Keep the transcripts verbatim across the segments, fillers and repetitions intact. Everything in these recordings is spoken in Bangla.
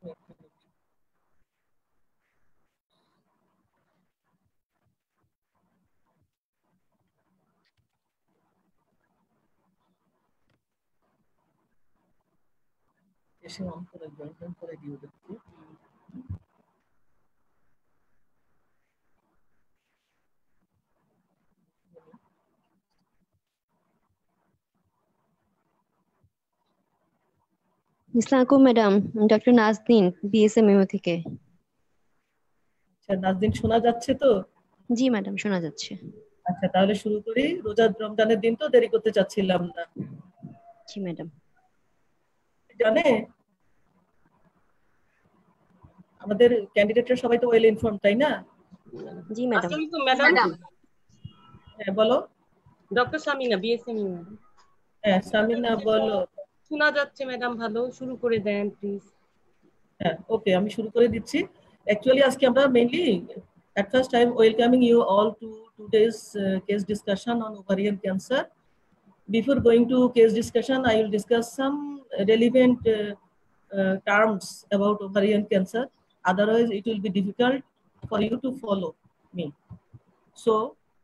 এসে অন করে জয়েন করে দিয়ে দিচ্ছি। ইসলামকুম ম্যাডাম, ডক্টর নাজনীন বিএসএমইউ থেকে। আচ্ছা নাজনীন, শোনা যাচ্ছে তো? জি ম্যাডাম, শোনা যাচ্ছে। আচ্ছা তাহলে শুরু করি। রোজা রমজানের দিন তো দেরি করতে চাচ্ছিলাম না। জি ম্যাডাম। জানে আমাদের ক্যান্ডিডেটরা সবাই তো ওয়েল ইনফর্ম, তাই না? জি ম্যাডাম। আসসালামু আলাইকুম ম্যাডাম। হ্যাঁ বলো। Doctor Samina BSMU. হ্যাঁ সামিনা বলো। শোনা যাচ্ছে ম্যাডাম, ভালো, শুরু করে দেন প্লিজ। হ্যাঁ ওকে, আমি শুরু করে দিচ্ছি। অ্যাকচুয়ালি আজকে আমরা mainly at first I am welcoming you all to today's uh, case discussion on ovarian cancer. Before going to case discussion, I will discuss some relevant uh, uh, terms about ovarian cancer. Otherwise, it will be difficult for you to follow me. So,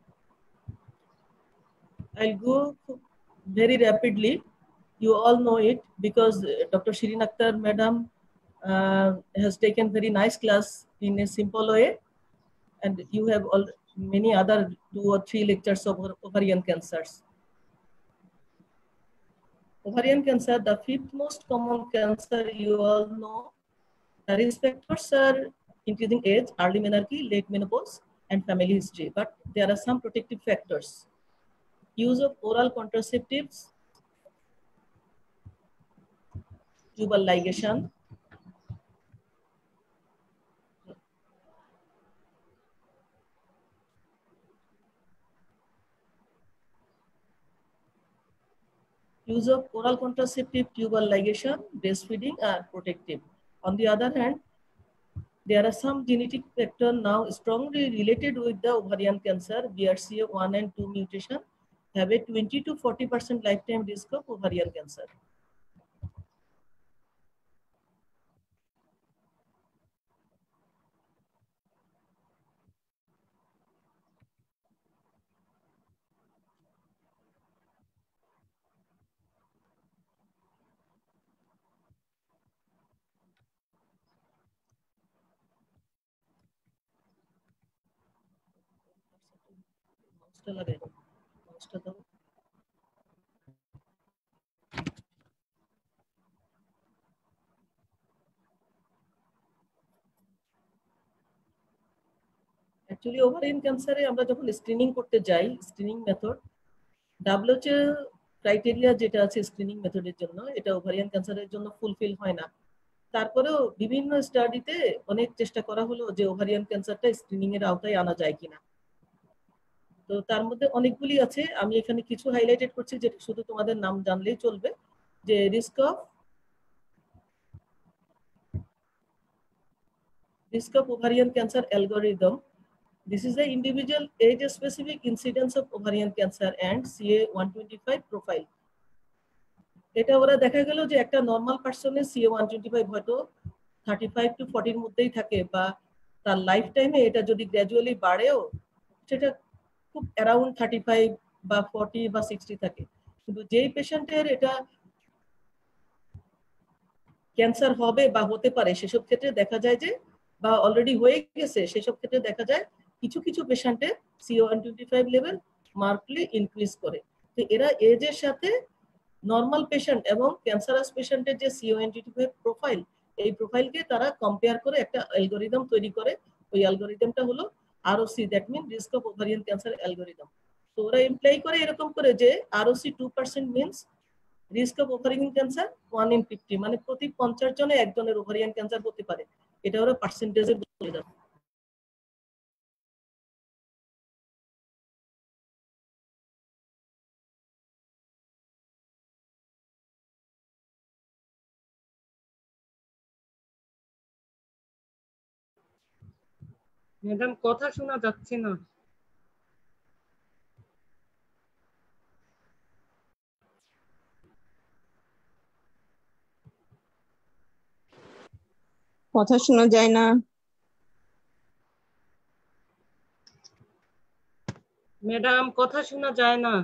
I'll go very rapidly. You all know it because Doctor Shirin Akhtar Madam uh, has taken very nice class in a simple way, and you have all many other two or three lectures of ovarian cancers. Ovarian cancer, the fifth most common cancer, you all know. The risk factors are increasing age, early menarche, late menopause, and family history. But there are some protective factors. Use of oral contraceptives, tubal ligation, use of oral contraceptive, tubal ligation, breastfeeding are protective. On the other hand, there are some genetic factors now strongly related with the ovarian cancer. B R C A one and two mutation have a twenty to forty percent lifetime risk of ovarian cancer. Actually, ovarian cancer আমরা যখন স্ক্রিনিং করতে যাই, স্ক্রিনিং মেথড ডাব্লিউএইচও ক্রাইটেরিয়া যেটা আছে স্ক্রিনিং মেথডের জন্য, এটা ওভারিয়ান ক্যান্সারের জন্য ফুলফিল হয় না। তারপরেও বিভিন্ন স্টাডিতে অনেক চেষ্টা করা হলো যে ওভারিয়ান ক্যান্সারটা স্ক্রিনিং এর আওতায় আনা যায় কিনা। তো তার মধ্যে অনেকগুলি আছে, আমি এখানে কিছু হাইলাইটেড করছি যেটা শুধু তোমাদের নাম জানলেই চলবে। যে risk of risk of ovarian cancer algorithm. This is the individual age-specific incidence of ovarian cancer and C A one twenty-five profile. এটা ওরা দেখা গেল যে একটা নর্মাল পার্সনের C A one twenty-five হয়তো thirty-five to forty এর মধ্যেই থাকে, বা তার লাইফ টাইমে এটা যদি গ্র্যাজুয়ালি বাড়েও সেটা খুব অ্যারাউন্ড thirty-five বা forty বা sixty থাকে। কিন্তু যেই পেশেন্টের এটা ক্যান্সার হবে বা হতে পারে সেসব ক্ষেত্রে দেখা যায় যে, বা অলরেডি হয়ে গেছে সেসব ক্ষেত্রে দেখা যায় কিছু কিছু পেশেন্টের C A one twenty-five level markedly increase করে। তো এরা এজের সাথে নর্মাল পেশেন্ট এবং ক্যান্সারাস পেশেন্টের যে C A one twenty-five profile, এই প্রোফাইলকে তারা কম্পেয়ার করে একটা অ্যালগরিদম তৈরি করে। ওই অ্যালগরিদমটা হলো R O C, that mean risk of ovarian cancer algorithm. তো ওরা ইমপ্লাই করে এরকম করে যে R O C two percent means risk of ovarian cancer one in fifty, মানে প্রতি পঞ্চাশ জনে একজনের ওভারিয়ান ক্যান্সার হতে পারে। এটা ওরা পার্সেন্টেজে বলে দেয়। ম্যাডাম কথা শোনা যাচ্ছে না। কথা শোনা যায় না। ম্যাডাম কথা শোনা যায় না।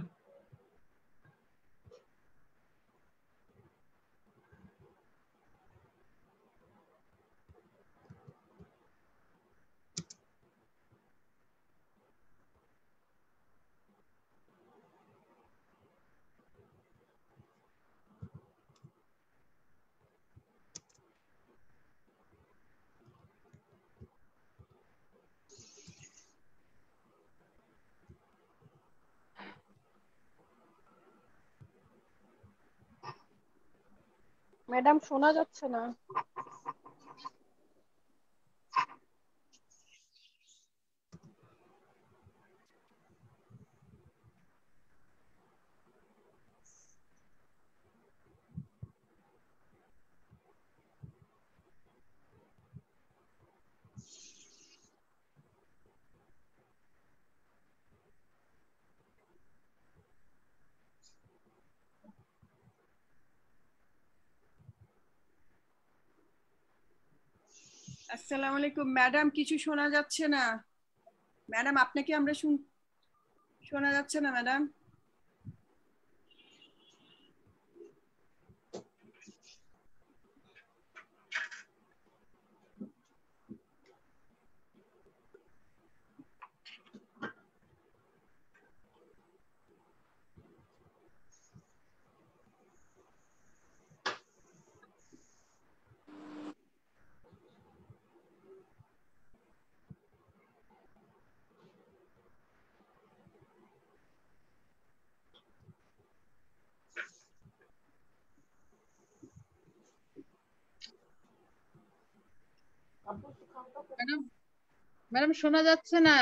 ম্যাডাম শোনা যাচ্ছে না। আসসালামু আলাইকুম ম্যাডাম, কিছু শোনা যাচ্ছে না। ম্যাডাম আপনাকে আমরা শুন শোনা যাচ্ছে না ম্যাডাম। ম্যাডাম ম্যাডাম শোনা যাচ্ছে না।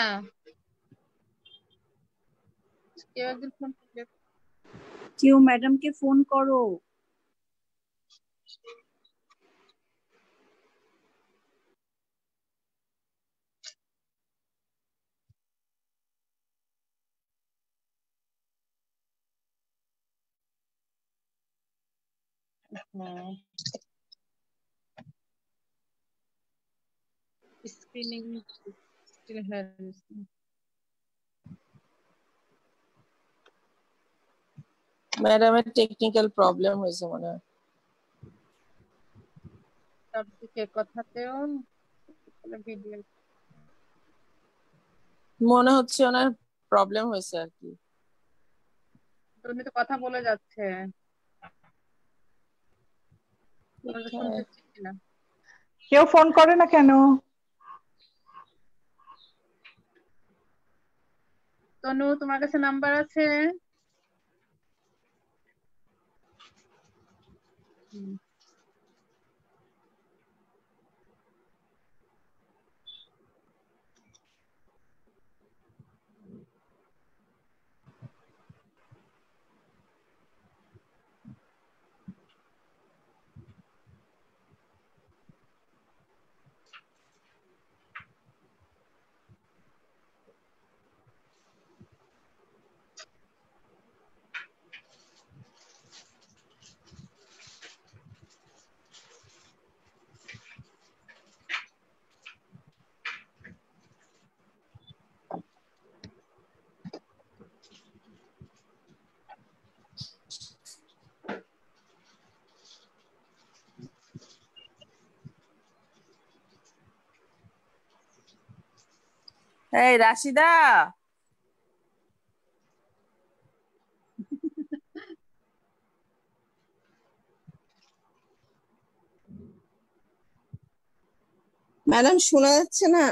কেউ একজন ফোন করলে। কেউ ম্যাডামকে ফোন করো। হ্যাঁ, স্ক্রিনিং স্টিল হ্যাজ ম্যাডামের টেকনিক্যাল প্রবলেম হয়েছে মনে হয়। সব দিকে কথাতেও ভিডিও মনে হচ্ছে ওনার প্রবলেম হয়েছে আর কি। উনি তো কথা বলে যাচ্ছে। আমরা তো শুনতে পাচ্ছি না। কেউ ফোন করে না কেন? তনু তোমার কাছে নাম্বার আছে? হুম। এই রাশিদা, ম্যাডাম শোনা যাচ্ছে না।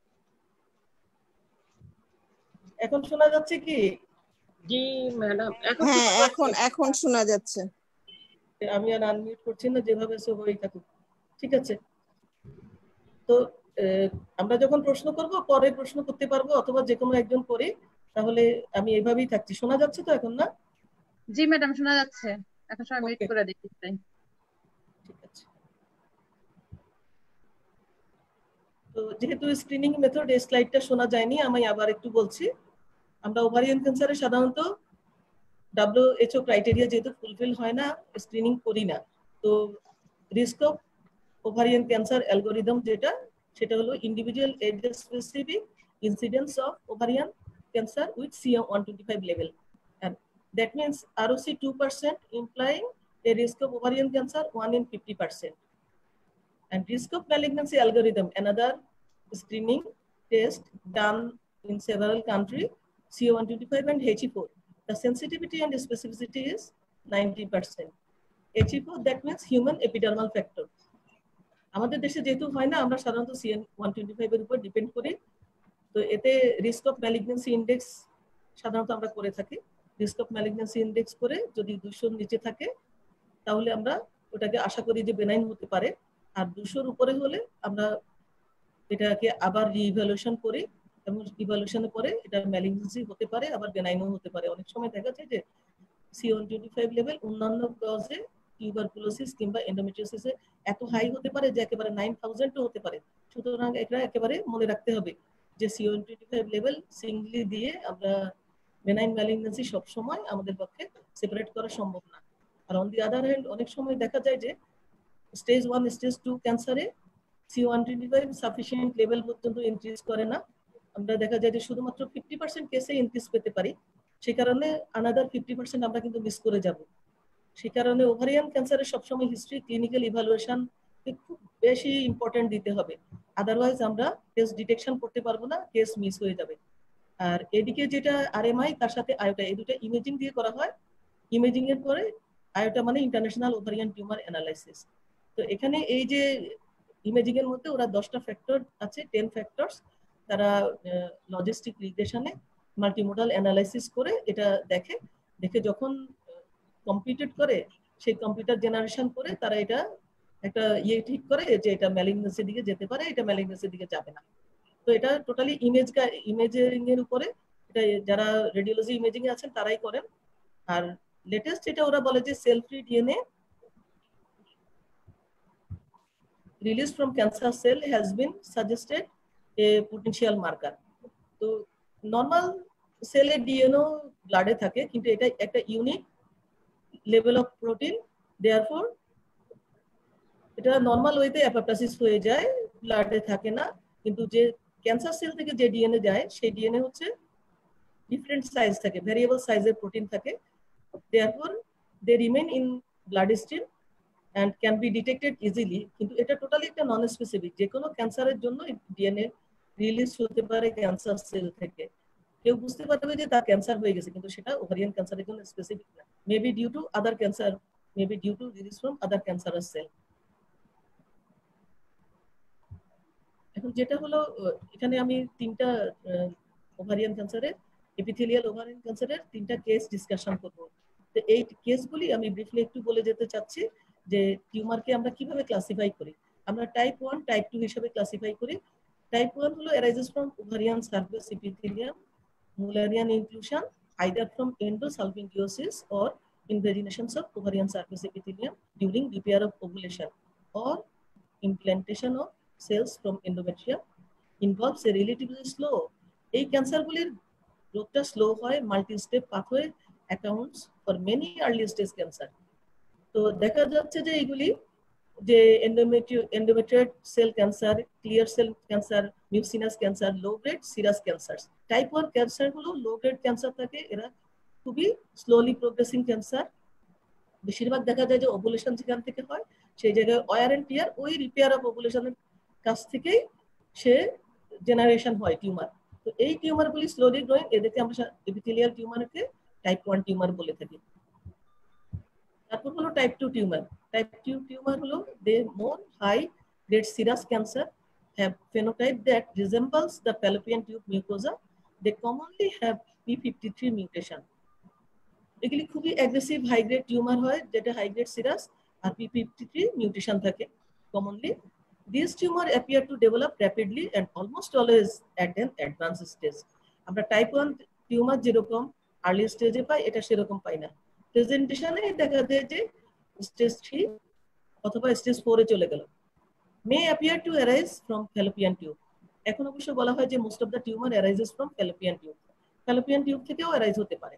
এখন শোনা যাচ্ছে কি? জি ম্যাডাম এখন হ্যাঁ শোনা এখন যাচ্ছে। এখন শোনা যাচ্ছে। আমি আর আনমিউট করছি না, যেভাবে সে হয়ে থাকুক। ঠিক আছে, তো আহ, আমরা যখন প্রশ্ন করব পরে প্রশ্ন করতে পারবো, অথবা যে কোনো একজন করে। তাহলে আমি এভাবেই থাকছি। শোনা যাচ্ছে তো এখন? না? জি ম্যাডাম শোনা যাচ্ছে। এখন সবাই মিউট ওকে, করে দেখি তাই। ঠিক আছে। তো যেহেতু স্ক্রিনিং মেথড এই স্লাইডটা শোনা যায়নি, আমি আবার একটু বলছি। আমরা ওভারিয়ান ক্যান্সারে সাধারণত ডাব্লিউএইচও ক্রাইটেরিয়া যেহেতু ফুলফিল হয় না, স্ক্রিনিং করি না। তো risk of ovarian cancer algorithm যেটা সেটা হলো individual age specific incidence of ovarian cancer with C M one twenty-five level, and that means R O C two percent implying a risk of ovarian cancer one in fifty percent. And risk of malignancy algorithm, another screening test done in several countries, C O one twenty-five and H E four. The sensitivity and specificity is ninety percent. H E four, that means human epidermal factor. আমাদের দেশে যেহেতু হয় না, আমরা সাধারণত C O one twenty-five এর উপর ডিপেন্ড করি। তো এতে রিস্ক অফ ম্যালিগন্যান্সি ইনডেক্স সাধারণত আমরা করে থাকি। রিস্ক অফ ম্যালিগন্যান্সি ইনডেক্স করে যদি দুশোর নিচে থাকে তাহলে আমরা ওটাকে আশা করি যে বেনাইন হতে পারে, আর দুশোর উপরে হলে আমরা এটাকে আবার রিইভ্যালুয়েশন করি এবং ইভ্যালুয়েশনের পরে এটা ম্যালিগন্যান্সি হতে পারে, আবার বেনাইনও হতে পারে। অনেক সময় দেখা যায় যে C O one twenty-five level অন্যান্য কজে টিউবারকুলোসিস কিংবা এন্ডোমেট্রিওসিসে এত হাই হতে পারে যে একেবারে নাইন থাউজেন্ডও হতে পারে। সুতরাং এটা একেবারে মনে রাখতে হবে যে C O one twenty-five level singly দিয়ে আমরা বেনাইন ম্যালিগন্যান্সি সব সময় আমাদের পক্ষে সেপারেট করা সম্ভব না। আর অন দি আদার হ্যান্ড অনেক সময় দেখা যায় যে স্টেজ ওয়ান স্টেজ টু ক্যান্সারে C O one twenty-five sufficient level পর্যন্ত ইনক্রিজ করে না। আমরা দেখা যায় যে শুধুমাত্র ফিফটি পার্সেন্ট কেসে ইনক্রিজ পেতে পারি, সে কারণে আনাদার ফিফটি পার্সেন্ট আমরা কিন্তু মিস করে যাব। সে কারণে ওভারিয়ান ক্যান্সারের সবসময় হিস্ট্রি ক্লিনিক্যাল ইভ্যালুয়েশন খুব বেশি ইম্পর্টেন্ট দিতে হবে, আদারওয়াইজ আমরা কেস ডিটেকশন করতে পারবো না, কেস মিস হয়ে যাবে। আর এদিকে যেটা আরএমআই তার সাথে আয়োটা, এই দুটো ইমেজিং দিয়ে করা হয়। ইমেজিং এর পরে আয়োটা মানে ইন্টারন্যাশনাল ওভারিয়ান টিউমার অ্যানালাইসিস। তো এখানে এই যে ইমেজিং এর মধ্যে ওরা দশটা ফ্যাক্টর আছে, টেন ফ্যাক্টরস, তারা লজিস্টিক রিগ্রেশনে মাল্টিমোডাল অ্যানালাইসিস করে এটা দেখে, দেখে যখন কম্পিউটেড করে সেই কম্পিউটার জেনারেশন করে তারা এটা একটা ইয়ে ঠিক করে যে এটা ম্যালিগন্যান্সির দিকে যেতে পারে, এটা ম্যালিগন্যান্সির দিকে যাবে না। তো এটা টোটালি ইমেজ ইমেজিং এর উপরে, এটা যারা রেডিওলজি ইমেজিং এ আছেন তারাই করেন। আর লেটেস্ট এটা ওরা বলে যে cell free DNA released from cancer cell has been suggested a potential marker. তো নরমাল সেলের ডিএনএ ব্লাডে থাকে, কিন্তু এটা একটা unique level of protein, therefore এটা নরমাল ওয়েতে অ্যাপোপ্টোসিস হয়ে যায়, ব্লাডে থাকে না। কিন্তু যে ক্যান্সার সেল থেকে যে ডিএনএ যায় সেই ডিএনএ হচ্ছে ডিফারেন্ট সাইজ থাকে, ভেরিয়েবল সাইজের প্রোটিন থাকে, therefore they remain in bloodstream and can be detected easily, কিন্তু এটা টোটালি একটা নন স্পেসিফিক। যে কোনো ক্যান্সারের জন্য ডিএনএ রিলিজ হতে পারে ক্যান্সার সেল থেকে, কেউ বুঝতে পারবে যে তার ক্যান্সার হয়ে গেছে, কিন্তু সেটা ওভারিয়ান ক্যান্সারের জন্য স্পেসিফিক না, maybe due to other cancer, maybe due to release from other cancerous cell. এখন যেটা হলো এখানে আমি তিনটা ওভারিয়ান ক্যান্সারের, এপিথেলিয়াল ওভারিয়ান ক্যান্সারের তিনটা কেস ডিসকাশন করব। তো এই কেসগুলি আমি ব্রিফলি একটু বলে যেতে চাচ্ছি যে টিউমারকে আমরা কিভাবে ক্লাসিফাই করি। আমরা টাইপ ওয়ান টাইপ টু হিসেবে ক্লাসিফাই করি। টাইপ ওয়ান হলো arises from ovarian surface epithelium Mullerian inclusion either from endosalpingosis or invaginations of ovarian surface epithelium during repair of ovulation or implantation of cells from endometrium, involves a relatively slow, এই ক্যান্সারগুলির রোগটা স্লো হয়, multi step pathway accounts for many early stage cancer. তো দেখা যাচ্ছে যে এইগুলি যে endometrioid endometrioid cell cancer, clear cell cancer, mucinous cancer, low grade serous cancer. Type one cancer গুলো লো গ্রেড ক্যান্সার থাকে, এরা খুবই স্লোলি প্রোগ্রেসিং ক্যান্সার। বেশিরভাগ দেখা যায় যে ওভুলেশন যেখান থেকে হয় সেই জায়গায় ওয়ার এন্ড টিয়ার, ওই রিপেয়ার অফ ওভুলেশনের কাছ থেকেই সে জেনারেশন হয় টিউমার। তো এই টিউমারগুলি স্লোলি গ্রোয়িং, এদেরকে আমরা এপিথেলিয়াল টিউমারকে টাইপ ওয়ান টিউমার বলে থাকি। তারপর হলো type two tumour. Type two tumour হলো they more high grade serous cancer, have phenotype that resembles the fallopian tube mucosa. They commonly have P fifty-three mutation. এগুলি খুবই অ্যাগ্রেসিভ হাই গ্রেড টিউমার হয়, যেটা হাই গ্রেড সিরাস আর P fifty-three মিউটেশন থাকে commonly. These tumor appear to develop rapidly and almost always at an advanced stage. আমরা টাইপ ওয়ান টিউমার যেরকম আর্লি স্টেজে পাই, এটা সেরকম পাই না। প্রেজেন্টেশনে দেখা যায় যে স্টেজ থ্রি অথবা স্টেজ ফোরে চলে গেল। May appear to arise from fallopian tube. এখন অবশ্য বলা হয় যে most of the tumor arises from fallopian tube. fallopian tube থেকেও arise হতে পারে।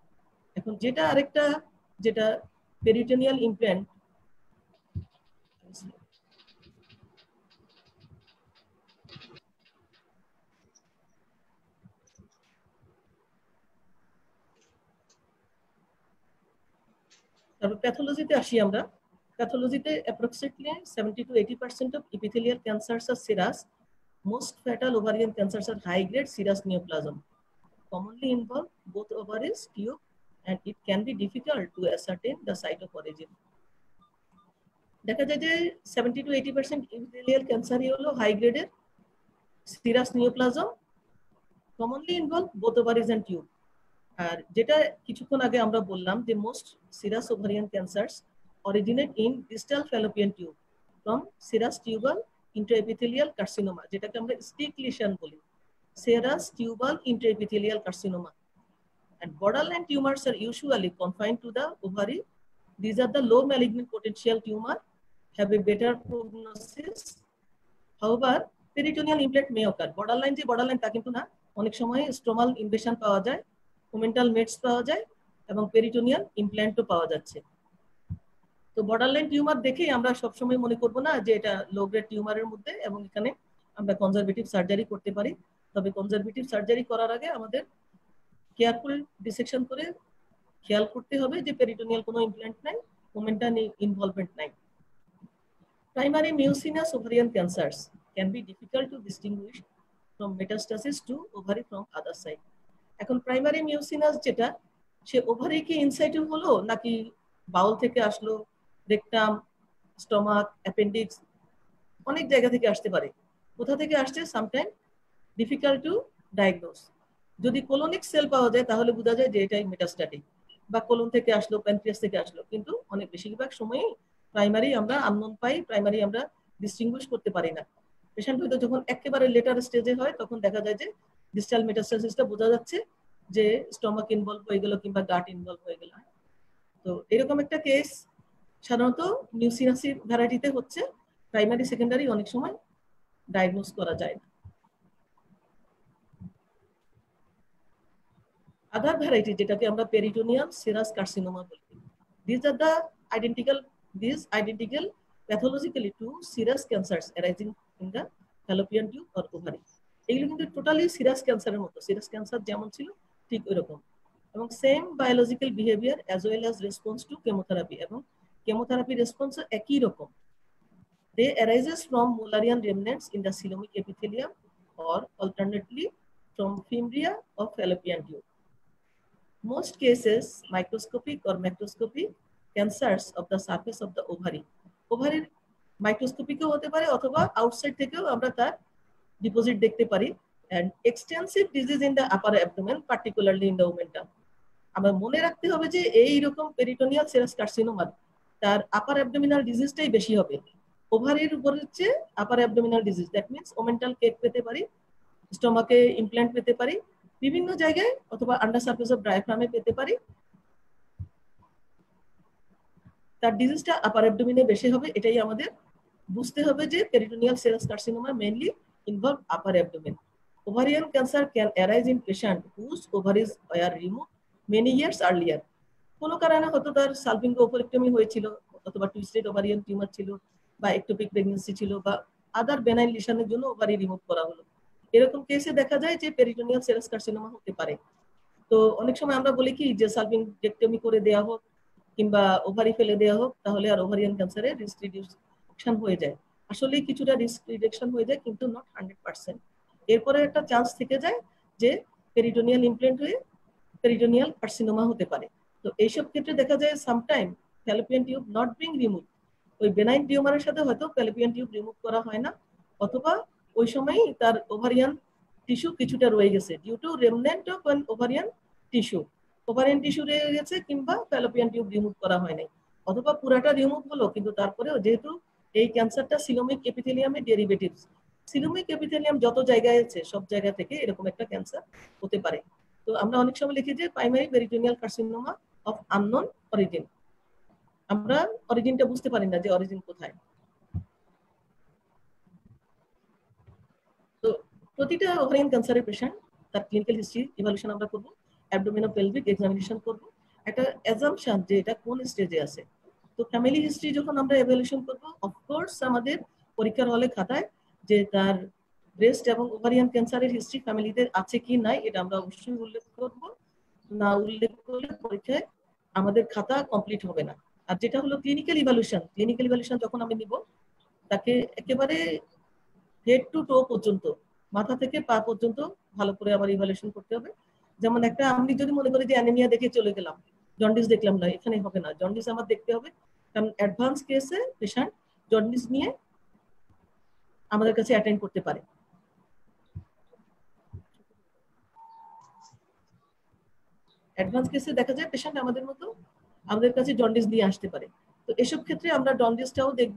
এখন যেটা আরেকটা যেটা পেরিটোনিয়াল ইমপ্ল্যান্ট, তারপর প্যাথোলজিতে আসি আমরা। প্যাথোলজিতে approximately seventy to eighty percent of epithelial cancers are serous. Most fatal ovarian cancers are high grade serous neoplasm, commonly involve both ovaries, tube, and it can be difficult to ascertain the site of origin. দেখা যায় যে seventy to eighty percent epithelial cancer হলো হাই গ্রেডের serous neoplasm, commonly involve both ovaries and tube. আর যেটা কিছুক্ষণ আগে আমরা বললাম যে most serous ovarian cancers originate in distal fallopian tube from serous tubal intraepithelial carcinoma, যেটাকে আমরা স্টিক লিশন বলি, serous tubal intraepithelial carcinoma. And borderline tumors are usually confined to the ovary. These are the low malignant potential tumor, have a better prognosis. However, peritoneal implant may occur. Borderline যে borderline তা কিন্তু না, অনেক সময় স্ট্রোমাল ইনভেশন পাওয়া যায়, ওমেন্টাল মেটস পাওয়া যায় এবং পেরিটোনিয়াল ইমপ্ল্যান্টও পাওয়া যাচ্ছে। তো বর্ডারলাইন টিউমার দেখেই আমরা সবসময় মনে করব না যে এটা লো গ্রেড টিউমারের মধ্যে এবং এখানে আমরা কনজারভেটিভ সার্জারি করতে পারি। তবে কনজারভেটিভ সার্জারি করার আগে আমাদের কেয়ারফুল ডিসেকশন করে খেয়াল করতে হবে যে পেরিটোনিয়াল কোনো ইমপ্ল্যান্ট নাই, ওমেন্টাল ইনভলভমেন্ট নাই। Primary mucinous ovarian cancers can be difficult to distinguish from metastasis to ovary from other side. এখন প্রাইমারি মিউসিনাস যেটা, সে ওভারি কি ইনসাইটে হলো নাকি বাউল থেকে আসলো, রেকটাম, স্টমাক, অ্যাপেন্ডিক্স, অনেক জায়গা থেকে আসতে পারে। কোথা থেকে আসছে সামটাইম ডিফিকাল্ট টু ডায়াগনোস। যদি কোলোনিক সেল পাওয়া যায় তাহলে বোঝা যায় যে এটাই মেটাস্ট্যাটিক, বা কোলন থেকে আসলো, প্যানক্রিয়াস থেকে আসলো, কিন্তু অনেক বেশিরভাগ সময়ই প্রাইমারি আমরা আননোন পাই, প্রাইমারি আমরা ডিস্টিংগুইশ করতে পারি না। পেশেন্ট হয়তো যখন একেবারে লেটার স্টেজে হয় তখন দেখা যায় যে ডিস্টাল মেটাস্টাসিসটা বোঝা যাচ্ছে যে স্টমাক ইনভলভ হয়ে গেল কিংবা গাট ইনভলভ হয়ে গেল। তো এরকম একটা কেস সাধারণত মিউসিনাসির ভ্যারাইটিতে হচ্ছে, প্রাইমারি সেকেন্ডারি অনেক সময় ডায়াগনোস করা যায় না। আদার ভ্যারাইটি যেটাকে আমরা পেরিটোনিয়াল সেরাস কার্সিনোমা বলি, this are the identical this identical pathologically to serous cancers arising in the fallopian tube or ovary. এগুলো কিন্তু টোটালি সিরাস ক্যান্সারের মতো, সিরাস ক্যান্সার যেমন ছিল ঠিক ওই রকম, এবং same biological behaviour as well as response to chemotherapy, এবং কেমোথেরাপি রেসপন্স একই রকম। They arises from Mullerian remnants in the coelomic epithelium or alternately from fimbria of fallopian tube. Most cases microscopic or macroscopic cancers of the surface of the ovary. Ovary microscopic হতে পারে অথবা আউটসাইড থেকেও আমরা তার ডিপোজিট দেখতে পারি। And extensive disease in the upper abdomen, particularly in the omentum. আমরা মনে রাখতে হবে যে এই রকম পেরিটোনিয়াল সেরাস কার্সিনোমা তার আপার অ্যাবডোমিনাল ডিজিজটাই বেশি হবে। ওভারির উপর হচ্ছে upper abdominal disease, that means omental cake পেতে পারি, স্টমাকে ইমপ্ল্যান্ট পেতে পারি, বিভিন্ন জায়গায় অথবা আন্ডার সারফেস অফ ডায়াফ্রামে পেতে পারি। তার ডিজিজটা আপার অ্যাবডোমিনে বেশি হবে, এটাই আমাদের বুঝতে হবে যে peritoneal serous carcinoma mainly involve upper abdomen. Ovarian cancer can arise in patient whose ovaries were removed many years earlier. কোনো কারণে হয়তো তার সালপিঙ্গো ওভারেক্টমি হয়েছিল, অথবা টুইস্টেড ওভারিয়ান টিউমার ছিল, বা একটোপিক প্রেগন্যান্সি ছিল, বা আদার বেনাইন লিশনের জন্য ওভারি রিমুভ করা হলো। এরকম কেসে দেখা যায় যে পেরিটোনিয়াল সেরাস কার্সিনোমা হতে পারে। তো অনেক সময় আমরা বলি কি যে সালপিঙ্গেক্টমি করে দেওয়া হোক কিংবা ওভারি ফেলে দেওয়া হোক, তাহলে আর ওভারিয়ান ক্যান্সারের রিস্ক রিডিউকশন হয়ে যায়। আসলে কিছুটা রিস্ক রিডাকশন হয়ে যায়, কিন্তু নট হান্ড্রেড পার্সেন্ট। এরপরে একটা চান্স থেকে যায় যে পেরিটোনিয়াল ইমপ্ল্যান্ট হয়ে পেরিটোনিয়াল কার্সিনোমা হতে পারে। তো এইসব ক্ষেত্রে দেখা যায় sometime fallopian tube not being remove, ওই বেনাইন টিউমারের সাথে হয়তো ফ্যালোপিয়ান টিউব রিমুভ করা হয় না, অথবা ওই সময়ই তার ওভারিয়ান টিস্যু কিছুটা রয়ে গেছে due to remnant of an ovarian tissue, ovarian tissue রয়ে গেছে কিংবা ফ্যালোপিয়ান টিউব রিমুভ করা হয় নাই, অথবা পুরাটা রিমুভ হলো কিন্তু তারপরেও যেহেতু এই ক্যান্সারটা সিলোমিক এপিথেলিয়ামে ডেরিভেটিভস, সিলোমিক এপিথেলিয়াম যত জায়গায় আছে সব জায়গা থেকে এরকম একটা ক্যান্সার হতে পারে। তো আমরা অনেক সময় লিখি যে primary peritoneal carcinoma of unknown origin, আমরা অরিজিনটা বুঝতে পারি না যে অরিজিন কোথায়। তো প্রতিটা ওভারিয়ান ক্যান্সারের পেশেন্ট তার ক্লিনিক্যাল হিস্ট্রি ইভালুয়েশন আমরা করব, অ্যাবডোমিনোপেলভিক এক্সামিনেশন করব, একটা অ্যাজাম্পশন যে এটা কোন স্টেজে আছে। তো ফ্যামিলি হিস্ট্রি যখন আমরা এভালুয়েশন করব, অফকোর্স আমাদের পরীক্ষার হলে খাতায় যে তার ব্রেস্ট এবং ওভারিয়ান ক্যান্সারের হিস্ট্রি ফ্যামিলিতে আছে কি নাই এটা আমরা অবশ্যই উল্লেখ করব। না উল্লেখ করলে পরীক্ষায় আমাদের খাতা কমপ্লিট হবে না। আর যেটা হলো ক্লিনিক্যাল ইভালুয়েশন, ক্লিনিক্যাল ইভালুয়েশন যখন আমি নিব তাকে একেবারে হেড টু টো পর্যন্ত, মাথা থেকে পা পর্যন্ত ভালো করে আবার ইভালুয়েশন করতে হবে। যেমন একটা আমি যদি মনে করি যে অ্যানিমিয়া দেখে চলে গেলাম, জন্ডিস দেখলাম না, এখানে হবে না। জন্ডিস আমার দেখতে হবে, কারণ অ্যাডভান্স কেসে পেশেন্ট জন্ডিস নিয়ে আমাদের কাছে অ্যাটেন্ড করতে পারে। অ্যাডভান্স কেসে দেখা যায় পেশেন্ট আমাদের মতো আমাদের কাছে জন্ডিস নিয়ে আসতে পারে। তো এসব ক্ষেত্রে আমরা জন্ডিসটাও দেখব।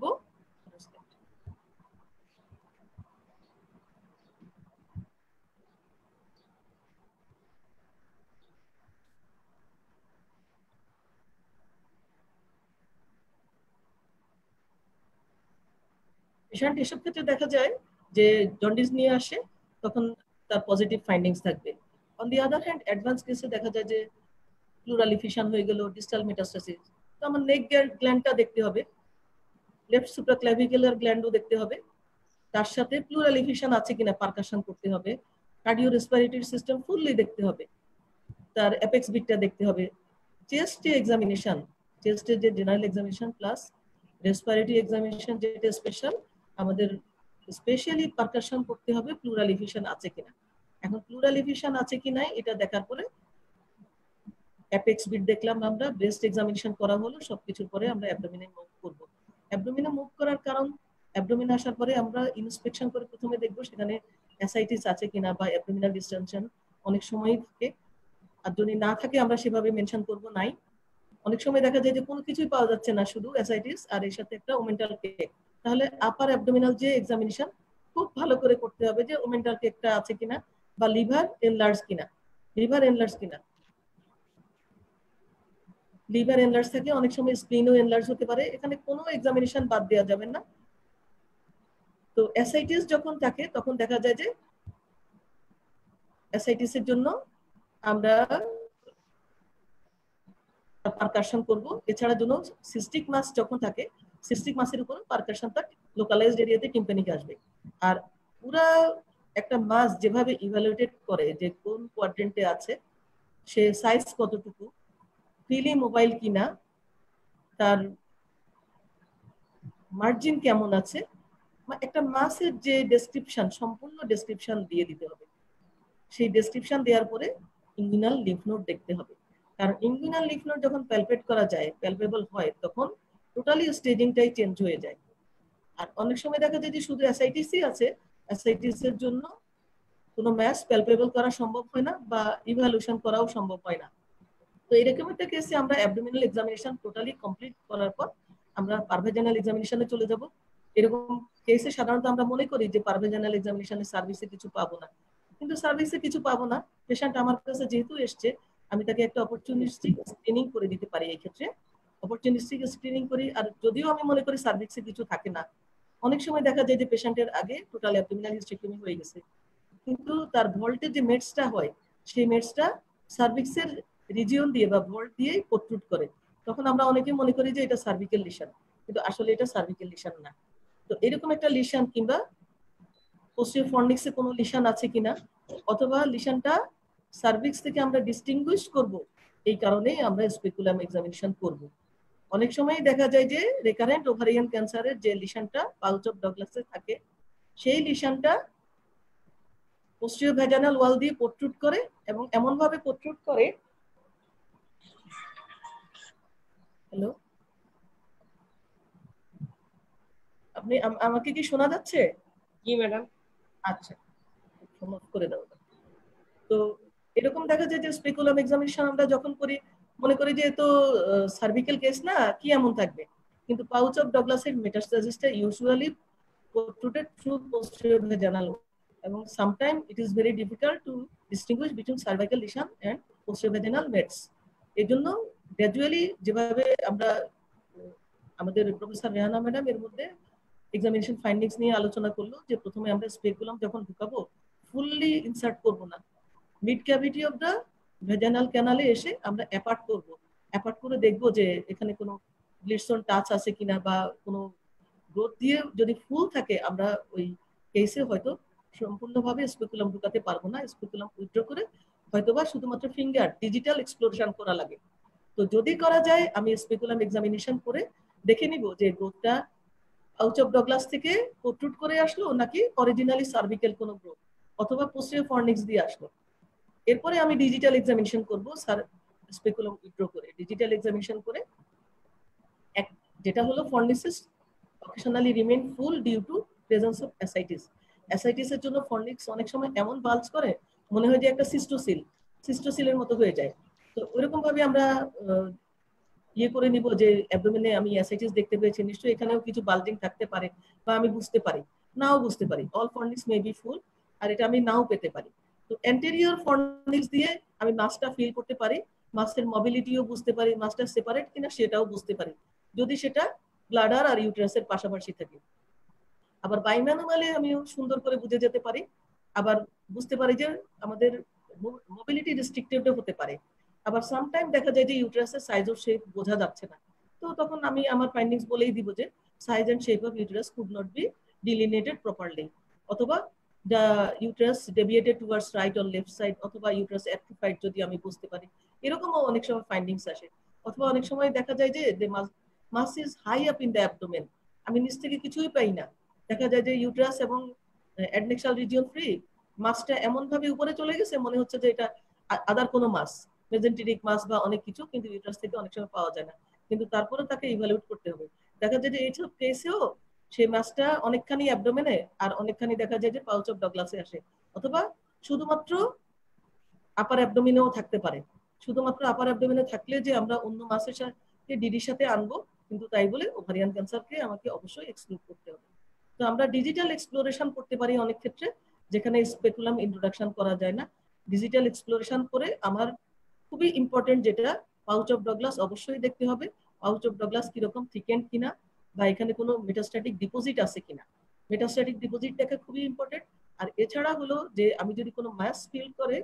পেশেন্ট এসব ক্ষেত্রে দেখা যায় যে জন্ডিস নিয়ে আসে, তখন তার পজিটিভ ফাইন্ডিংস থাকবে। On the other hand advance কেসে দেখা যায় যে প্লুরাল ইফিশন হয়ে গেল, ডিস্টাল মেটাস্টাসিস, তো আমার নেক গ্ল্যান্ডটা দেখতে হবে, লেফট সুপ্রাক্লাভিকুলার গ্ল্যান্ডও দেখতে হবে, তার সাথে প্লুরাল ইফিশন আছে কিনা পারকাশন করতে হবে, কার্ডিও রেসপিরেটরি সিস্টেম ফুললি দেখতে হবে, তার অ্যাপেক্স বিটটা দেখতে হবে। চেস্টে এক্সামিনেশন, চেস্টের যে general examination plus respiratory examination যেটা স্পেশাল, আমাদের স্পেশালি পারকাশন করতে হবে প্লুরাল ইফিশন আছে কিনা। এখন প্লুরাল ইফিশন আছে কিনা এটা দেখার পরে অ্যাপেক্স বিট দেখলাম, আমরা ব্রেস্ট এক্সামিনেশন করা হলো, সবকিছুর পরে আমরা অ্যাবডোমিনে মুভ করব। অ্যাবডোমিনে মুভ করার কারণ অ্যাবডোমিনে আসার পরে আমরা ইন্সপেকশন করে প্রথমে দেখবো সেখানে অ্যাসাইটিস আছে কিনা বা অ্যাবডোমিনাল ডিস্টেনশন অনেক সময় থাকে, আর যদি না থাকে আমরা সেভাবে মেনশন করব নাই। অনেক সময় দেখা যায় যে কোনো কিছুই পাওয়া যাচ্ছে না, শুধু অ্যাসাইটিস আর এর সাথে একটা ওমেন্টাল কেক, তাহলে আপার অ্যাবডোমিনাল যে এক্সামিনেশন খুব ভালো করে করতে হবে যে ওমেন্টাল কেকটা আছে কিনা বা লিভার এনলার্জ কিনা। লিভার এনলার্জ কিনা লিভার এনলার্জ থাকে, অনেক সময় স্প্লিনও এনলার্জ হতে পারে, এখানে কোনো এক্সামিনেশন বাদ দেওয়া যাবে না। তো অ্যাসাইটিস যখন থাকে তখন দেখা যায় যে অ্যাসাইটিসের জন্য আমরা পারকাশন করব। এছাড়া জন্য সিস্টিক মাস যখন থাকে, সিস্টিক মাসের উপর পারকাশনটা লোকালাইজড এরিয়াতে টিম্পানিক আসবে। আর পুরা একটা মাস যেভাবে ইভালুয়েটেড করে যে কোন কোয়াড্রেন্টে আছে, সে সাইজ কতটুকু, ফ্রিলি মোবাইল কিনা, তার মার্জিন কেমন আছে, একটা মাসের যে ডেসক্রিপশন সম্পূর্ণ ডেসক্রিপশন দিয়ে দিতে হবে। সেই ডেসক্রিপশন দেওয়ার পরে ইনগুইনাল লিম্ফ নোড দেখতে হবে, কারণ ইনগুইনাল লিম্ফ নোড যখন প্যালপেট করা যায়, প্যালপেবল হয়, তখন টোটালি স্টেজিংটাই চেঞ্জ হয়ে যায়। আর অনেক সময় দেখা যায় যে শুধু অ্যাসাইটিসই আছে, অ্যাসাইটিসের জন্য কোনো ম্যাচ প্যালপেবল করা সম্ভব হয় না বা ইভালুয়েশন করাও সম্ভব হয় না। তো এরকম একটা কেসে আমরা অ্যাবডোমিনাল এক্সামিনেশন টোটালি কমপ্লিট করার পর আমরা পারভেজানাল এক্সামিনেশনে চলে যাব। এরকম কেসে সাধারণত আমরা মনে করি যে পারভেজানাল এক্সামিনেশনে সার্ভিসে কিছু পাবো না, কিন্তু সার্ভিসে কিছু পাবো না, পেশেন্ট আমার কাছে যেহেতু এসছে আমি তাকে একটা অপরচুনিস্টিক স্ক্রিনিং করে দিতে পারি। এই ক্ষেত্রে অপরচুনিস্টিক স্ক্রিনিং করি, আর যদিও আমি মনে করি সার্ভিসে কিছু থাকে না, অনেক সময় দেখা যায় যে পেশেন্টের আগে টোটাল অ্যাবডোমিনাল হিস্টেক্টমি হয়ে গেছে, কিন্তু তার ভল্টের যে মেডসটা হয় সেই মেডসটা সার্ভিক্সের রিজিয়ন দিয়ে বা ভল্ট দিয়ে প্রোট্রুড করে, তখন আমরা অনেকে মনে করি যে এটা সার্ভিক্যাল লিশন, কিন্তু আসলে এটা সার্ভিক্যাল লিশন না। তো এরকম একটা লিশন কিংবা পোস্টিরিয়র ফর্নিক্সে কোনো লিশন আছে কিনা, অথবা লিশনটা সার্ভিক্স থেকে আমরা ডিস্টিংগুইশ করব, এই কারণেই আমরা স্পেকুলাম এক্সামিনেশন করব। অনেক সময় দেখা যায় যে রেকারেন্ট ওভারিয়ান ক্যান্সারের যে লিশনটা পাউচ অফ ডগলাসে থাকে, সেই লিশনটা পোস্টিরিয়র ভ্যাজানাল ওয়াল দিয়ে প্রোট্রুড করে, এবং এমন ভাবে প্রোট্রুড করে, হ্যালো আপনি আমাকে কি শোনা যাচ্ছে? জি ম্যাডাম। আচ্ছা, সমাপ্ত করে দাও। তো এরকম দেখা যায় যে স্পেকুলাম এক্সামিনেশন আমরা যখন করি মনে করি যে তো সার্ভিক্যাল কেস না, কি এমন থাকবে, কিন্তু পাউচ অফ ডগলাসের মেটাস্টাসিসটা usually protruded through posterior vaginal, এবং sometime it is very difficult to distinguish between cervical lesion and posterior vaginal mets. এজন্য গ্র্যাজুয়ালি যেভাবে আমরা আমাদের প্রফেসর রেহানা ম্যাডাম এর মধ্যে এক্সামিনেশন ফাইন্ডিংস নিয়ে আলোচনা করলো যে প্রথমে আমরা স্পেকুলাম যখন ঢুকাবো ফুললি ইনসার্ট করব না, mid cavity of the vaginal ক্যানালে এসে আমরা অ্যাপার্ট করব, অ্যাপার্ট করে দেখব যে এখানে কোনো গ্লিটসন টাচ আছে কিনা বা কোনো গ্রোথ দিয়ে যদি ফুল থাকে আমরা ওই কেসে হয়তো সম্পূর্ণভাবে স্পেকুলাম ঢুকাতে পারবো না, স্পেকুলাম উইথড্র করে হয়তোবা শুধুমাত্র ফিঙ্গার ডিজিটাল এক্সপ্লোরেশন করা লাগে। তো যদি করা যায় আমি স্পেকুলাম এক্সামিনেশন করে দেখে নিব যে গ্রোথটা পাউচ অফ ডগলাস থেকে প্রোট্রুড করে আসলো নাকি অরিজিনালি সার্ভিক্যাল কোনো গ্রোথ অথবা পোস্টেরিয়র ফর্নিক্স দিয়ে আসলো। এরপরে আমি ডিজিটাল এক্সামিনেশন করব স্যার স্পেকুলাম উইথড্র করে ডিজিটাল এক্সামিনেশন করে এক যেটা হলো fornices occasionally remain full due to presence of ascites. Ascites এর জন্য ফর্নিক্স অনেক সময় এমন বাল্জ করে মনে হয় যে একটা সিস্টোসিল সিস্টোসিলের মতো হয়ে যায়। তো ওইরকম ভাবে আমরা ইয়ে করে নিব যে অ্যাবডোমেনে আমি অ্যাসাইটিস দেখতে পেয়েছি, নিশ্চয়ই এখানেও কিছু বাল্জিং থাকতে পারে বা আমি বুঝতে পারি নাও বুঝতে পারি। অল ফর্নিক্স মে বি ফুল আর এটা আমি নাও পেতে পারি। তো অ্যান্টেরিয়র ফর্নিক্স দিয়ে আমি মাসটা ফিল করতে পারি, মাসের মোবিলিটিও বুঝতে পারি, মাসটা সেপারেট কিনা সেটাও বুঝতে পারি যদি সেটা ব্লাডার আর ইউটেরাসের পাশাপাশি থাকে। আবার বাইম্যানুয়ালে আমি সুন্দর করে বুঝে যেতে পারি, আবার বুঝতে পারি যে আমাদের মোবিলিটি রেস্ট্রিক্টেড হতে পারে। আবার সামটাইম দেখা যায় যে ইউটেরাসের সাইজ ও শেপ বোঝা যাচ্ছে না, তো তখন আমি আমার ফাইন্ডিংস বলেই দিব যে size and shape of uterus could not be delineated properly, অথবা the uterus deviated towards right or left side, অথবা ইউটেরাস অ্যাট্রোফাইড যদি আমি বুঝতে পারি, এরকমও অনেক সময় ফাইন্ডিংস আসে। অথবা অনেক সময় দেখা যায় যে mass is high up in the abdomen, আমি নিচ থেকে কিছুই পাই না, দেখা যায় যে ইউটেরাস এবং অ্যাডনেক্সাল রিজিয়ন ফ্রি, মাসটা এমন ভাবে উপরে চলে গেছে মনে হচ্ছে যে এটা আদার কোনো মাস, মেজেন্টেরিক মাস বা অনেক কিছু, কিন্তু ইউটেরাস থেকে অনেক সময় পাওয়া যায় না, কিন্তু তারপরে তাকে ইভালুয়েট করতে হবে। দেখা যায় যে এইসব কেসেও সেই মাসটা অনেকখানি অ্যাবডোমেনে আর অনেকখানি দেখা যায় যে পাউচ অফ ডগলাসে আসে, অথবা শুধুমাত্র আপার অ্যাবডোমেনেও থাকতে পারে। শুধুমাত্র আপার অ্যাবডোমেনে থাকলে যে আমরা অন্য মাসের সাথে ডিডির সাথে আনবো কিন্তু তাই বলে ওভারিয়ান ক্যান্সারকে আমাকে অবশ্যই এক্সক্লুড করতে হবে। তো আমরা ডিজিটাল এক্সপ্লোরেশন করতে পারি অনেক ক্ষেত্রে যেখানে স্পেকুলাম ইন্ট্রোডাকশন করা যায় না। ডিজিটাল এক্সপ্লোরেশন করে আমার খুবই ইম্পর্টেন্ট যেটা পাউচ অফ ডগলাস অবশ্যই দেখতে হবে, পাউচ অফ ডগলাস কিরকম থিকেন্ড কিনা বা এখানে কোনো মেটাস্ট্যাটিক ডিপোজিট আছে কিনা। মেটাস্ট্যাটিক ডিপোজিট দেখা খুবই ইম্পর্টেন্ট। আর এছাড়া হলো যে আমি যদি কোনো মাস ফিল করে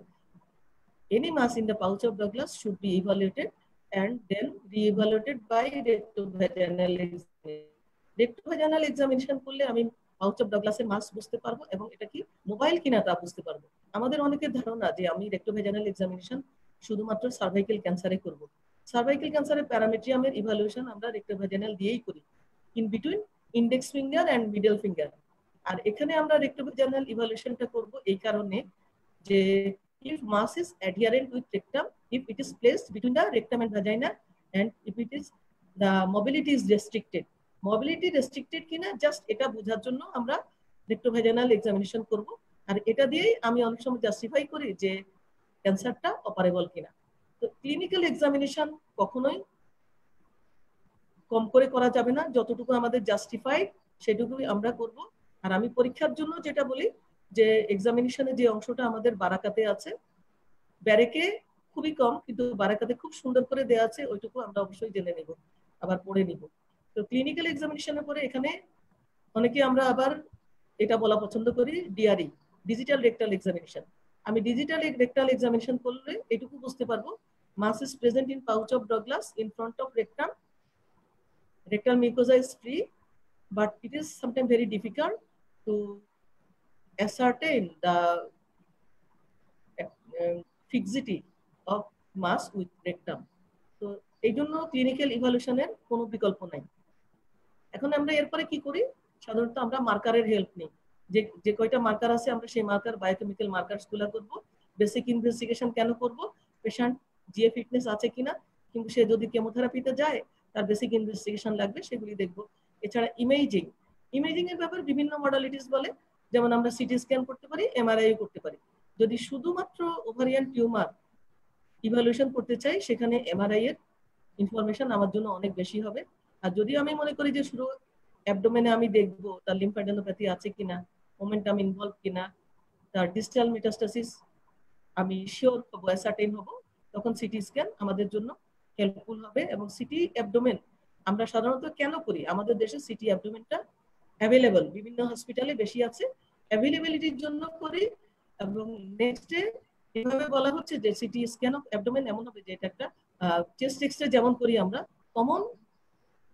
any mass in the pouch of Douglas should be evaluated and then re-evaluated by rectovaginal examination. rectovaginal examination করলে আমি পাউচ অফ ডগলাসের মাস বুঝতে পারবো এবং এটা কি মোবাইল কিনা তা বুঝতে পারবো। আমাদের অনেকের ধারণা যে আমি rectovaginal examination শুধুমাত্র সার্ভাইকেল ক্যান্সারে করব। সার্ভাইকেল ক্যান্সারের প্যারামেট্রিয়ামের ইভালুয়েশন আমরা rectovaginal দিয়েই করি, in between index finger and middle finger. আর এখানে আমরা rectovaginal ইভালুয়েশনটা করব এই কারণে যে if mass is adherent with rectum, if it is placed between the rectum and vagina, and if it is the mobility is restricted, mobility restricted কিনা জাস্ট এটা বোঝার জন্য আমরা rectovaginal examination করব। আর এটা দিয়েই আমি অনেক সময় জাস্টিফাই করি যে ক্যান্সারটা অপারেবল কিনা। তো ক্লিনিক্যাল এক্সামিনেশন কখনোই কম করে করা যাবে না, যতটুকু আমাদের জাস্টিফাইড সেটুকুই আমরা করব। আর আমি পরীক্ষার জন্য যেটা বলি যে এক্সামিনেশনে যে অংশটা আমাদের বারাকাতে আছে, ব্যারেকে খুবই কম কিন্তু বারাকাতে খুব সুন্দর করে দেয়া আছে, ওইটুকু আমরা অবশ্যই জেনে নেব, আবার পড়ে নিব। তো ক্লিনিক্যাল এক্সামিনেশনের পরে এখানে অনেকে আমরা আবার এটা বলা পছন্দ করি ডিআরই, ডিজিটাল রেকটাল এক্সামিনেশন। আমি ডিজিটাল রেকটাল এক্সামিনেশন করলে এটুকু বুঝতে পারবো mass is present in pouch of Douglas in front of rectum, rectal mucosa is free, but it is sometimes very difficult to ascertain the uh, fixity of mass with rectum. তো এই জন্য ক্লিনিক্যাল ইভালুয়েশনের কোনো বিকল্প নাই। এখন আমরা এরপরে কি করি, সাধারণত আমরা মার্কারের হেল্প নিই, যে যে কয়টা মার্কার আছে আমরা সেই মার্কার বায়োকেমিক্যাল মার্কারস গুলো করব। বেসিক ইনভেস্টিগেশন কেন করব, পেশেন্ট জিএ ফিটনেস আছে কিনা, কিন্তু সে যদি কেমোথেরাপিতে যায় তার বেসিক ইনভেস্টিগেশন লাগবে, সেগুলি দেখব। এছাড়া ইমেজিং, ইমেজিং এর ব্যাপারে বিভিন্ন মডালিটিস বলে, যেমন আমরা সিটি স্ক্যান করতে পারি, এমআরআই করতে পারি। যদি শুধুমাত্র ওভারিয়ান টিউমার ইভালুয়েশন করতে চাই সেখানে এমআরআই এর ইনফরমেশন আমার জন্য অনেক বেশি হবে। আর যদি আমি মনে করি যে শুধু অ্যাবডোমেনে আমি দেখবো তার লিম্ফাডেনোপ্যাথি আছে কিনা, মোমেন্টাম ইনভলভ কিনা, তার ডিস্টাল মেটাস্টাসিস আমি শিওর হবো, অ্যাসার্টেইন হবো, তখন সিটি স্ক্যান আমাদের জন্য হেল্পফুল হবে। এবং সিটি অ্যাবডোমেন আমরা সাধারণত কেন করি, আমাদের দেশে সিটি অ্যাবডোমেনটা অ্যাভেলেবল বিভিন্ন হসপিটালে বেশি আছে, অ্যাভেলেবিলিটির জন্য করি। এবং নেক্সট ডে এভাবে বলা হচ্ছে যে সিটি স্ক্যান অফ অ্যাবডোমেন এমন হবে যে এটা একটা চেস্ট এক্সরে যেমন করি আমরা, কমন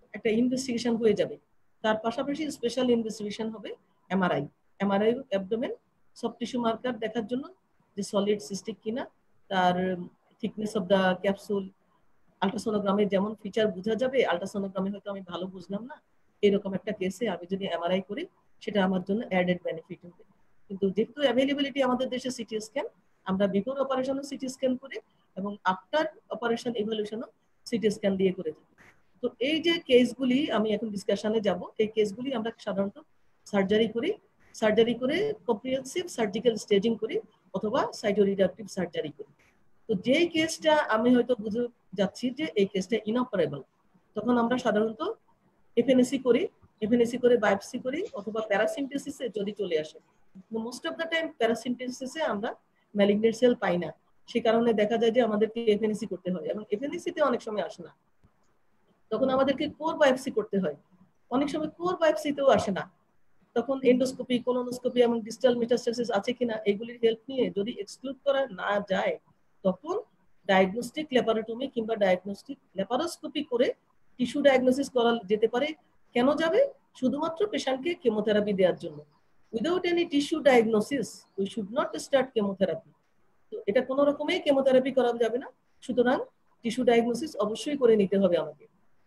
একটা ইনভেস্টিগেশন হয়ে যাবে। তার পাশাপাশি স্পেশাল ইনভেস্টিগেশন হবে MRI. MRI abdomen soft tissue marker দেখার জন্য যে সলিড সিস্টিক কিনা, তার থিকনেস অফ দা ক্যাপসুল। আল্ট্রাসোনোগ্রামে যেমন ফিচার বোঝা যাবে, আল্ট্রাসোনোগ্রামে হয়তো আমি ভালো বুঝলাম না, এরকম একটা কেসে আমি যদি এমআরআই করি সেটা আমার জন্য অ্যাডেড বেনিফিট হবে। কিন্তু যেহেতু অ্যাভেলেবিলিটি আমাদের দেশে সিটি স্ক্যান, আমরা বিফোর অপারেশনও সিটি স্ক্যান করি এবং আফটার অপারেশন ইভ্যালুয়েশনও সিটি স্ক্যান দিয়ে করে থাকি। তো এই যে কেসগুলি আমি এখন ডিসকাশনে যাব, এই কেসগুলি আমরা সাধারণত সার্জারি করি, সার্জারি করে কম্প্রিহেনসিভ সার্জিক্যাল স্টেজিং করি অথবা সাইটোরিডাকটিভ সার্জারি করি। তো যেই কেসটা আমি হয়তো বুঝে যাচ্ছি যে এই কেসটা ইনঅপারেবল, তখন আমরা সাধারণত এফএনএসি করি, এফএনএসি করে বায়োপসি করি অথবা প্যারাসিন্থেসিসে যদি চলে আসে। মোস্ট অফ দ্য টাইম প্যারাসিন্থেসিসে আমরা ম্যালিগনেন্ট সেল পাই না, সে কারণে দেখা যায় যে আমাদেরকে এফএনএসি করতে হয় এবং এফএনএসিতে অনেক সময় আসে না, তখন আমাদেরকে কোর বায়োপসি করতে হয়। অনেক সময় কোর বায়োপসিতেও আসে না, তখন এন্ডোস্কোপি, কোলোনোস্কোপি এবং ডিস্টাল মেটাস্টাসিস আছে কিনা এগুলির হেল্প নিয়ে যদি এক্সক্লুড করা না যায়, তখন ডায়াগনস্টিক ল্যাপারোটমি কিংবা ডায়াগনস্টিক ল্যাপারোস্কোপি করে টিস্যু ডায়াগনোসিস করা যেতে পারে। কেন যাবে? শুধুমাত্র পেশেন্টকে কেমোথেরাপি দেওয়ার জন্য। Without any tissue diagnosis we should not start chemotherapy. তো এটা কোনো রকমেই কেমোথেরাপি করা যাবে না, সুতরাং টিস্যু ডায়াগনোসিস অবশ্যই করে নিতে হবে আমাকে।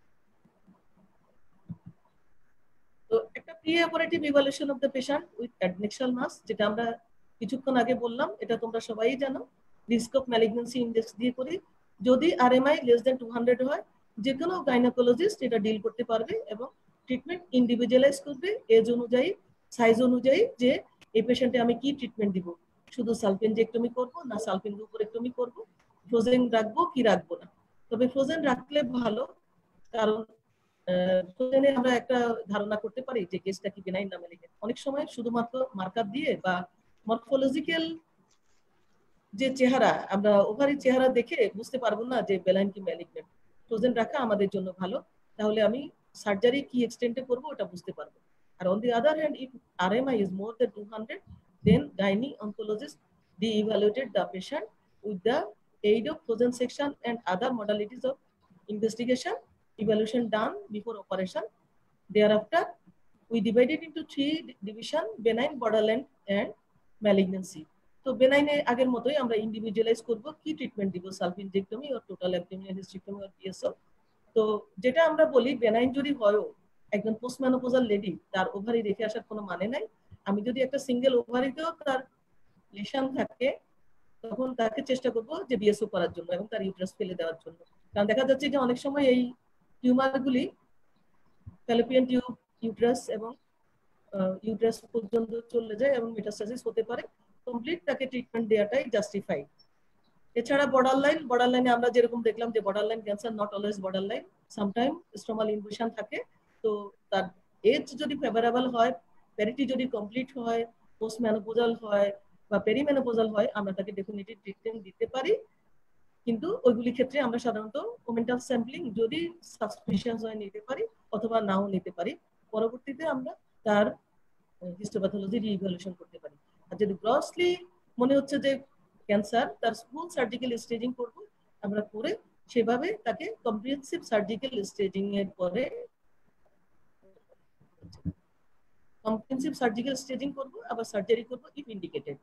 তো একটা preoperative evaluation of the patient with adnexal mass, যেটা আমরা কিছুক্ষণ আগে বললাম, এটা তোমরা সবাই জানো। রিস্ক অফ ম্যালিগনেন্সি ইন্ডেক্স দিয়ে করি। যদি RMI less than two hundred হয়, যে কোনো গাইনোকোলজিস্ট এটা ডিল করতে পারবে এবং ট্রিটমেন্ট ইন্ডিভিজুয়ালাইজ করবে এজ অনুযায়ী, সাইজ অনুযায়ী, যে এই পেশেন্টে আমি কি ট্রিটমেন্ট দিব। শুধু সালপেনজেক্টমি করব না সালপেনজেক্টমি করব, ফ্রোজেন রাখবো কি রাখবো না। তবে ফ্রোজেন রাখলে ভালো, কারণ ফ্রোজেনে আমরা একটা ধারণা করতে পারি যে কেসটা কি বেনাইন না ম্যালিগনেন্ট। অনেক সময় শুধুমাত্র মার্কার দিয়ে বা মরফোলজিক্যাল যে চেহারা, আমরা ওভারি চেহারা দেখে বুঝতে পারবো না যে বেলাইন কি ম্যালিগনেন্ট। ফ্রোজেন রাখা আমাদের জন্য ভালো, তাহলে আমি সার্জারি কি এক্সটেন্টে করব ওটা বুঝতে পারবো। আর on the other hand, if RMI is more than two hundred, then gynae oncologist de-evaluated the patient with the aid of frozen section and other modalities of investigation, evaluation done before operation. Thereafter, we divided into three division: benign, borderline, and malignancy. তো বেনাইনে আগের মতোই আমরা ইন্ডিভিজুয়ালাইজ করব কি ট্রিটমেন্ট দিব, salpingectomy or total abdominal hysterectomy or PSO. তো যেটা আমরা বলি, বেনাইন যদি হয়ও, একজন পোস্টমেনোপজাল লেডি, তার ওভারি রেখে আসার কোনো মানে নাই। আমি যদি একটা সিঙ্গেল ওভারিতেও তার লিশন থাকে, তখন তাকে চেষ্টা করবো যে বিএসও করার জন্য এবং তার ইউট্রাস ফেলে দেওয়ার জন্য। কারণ দেখা যাচ্ছে যে অনেক সময় এই টিউমারগুলি ফ্যালোপিয়ান টিউব, ইউট্রাস এবং ইউট্রাস পর্যন্ত চলে যায় এবং মেটাস্টাসিস হতে পারে। কমপ্লিট তাকে ট্রিটমেন্ট দেওয়াটাই জাস্টিফাইড। এছাড়া বর্ডার লাইন, বর্ডার লাইনে আমরা যেরকম দেখলাম যে borderline cancer not always borderline, sometime stromal invasion থাকে। তো তার এজ যদি ফেভারেবল হয়, প্যারিটি যদি কমপ্লিট হয়, পোস্ট মেনোপোজাল হয় বা পেরিমেনোপোজাল হয়, আমরা তাকে ডেফিনেটলি ট্রিটমেন্ট দিতে পারি। কিন্তু ওইগুলি ক্ষেত্রে আমরা সাধারণত ওমেন্টাল স্যাম্পলিং যদি সাসপিশিয়াস হয় নিতে পারি অথবা নাও নিতে পারি। পরবর্তীতে আমরা তার হিস্টোপ্যাথোলজি রিইভ্যালুয়েশন করতে পারি। আর যদি গ্রসলি মনে হচ্ছে যে ক্যান্সার, তার ফুল সার্জিক্যাল স্টেজিং করব আমরা করে, সেভাবে তাকে কম্প্রিহেনসিভ সার্জিক্যাল স্টেজিং এর পরে কম্প্রিহেনসিভ সার্জিক্যাল স্টেজিং করব, আবার সার্জারি করব ইফ ইন্ডিকেটেড।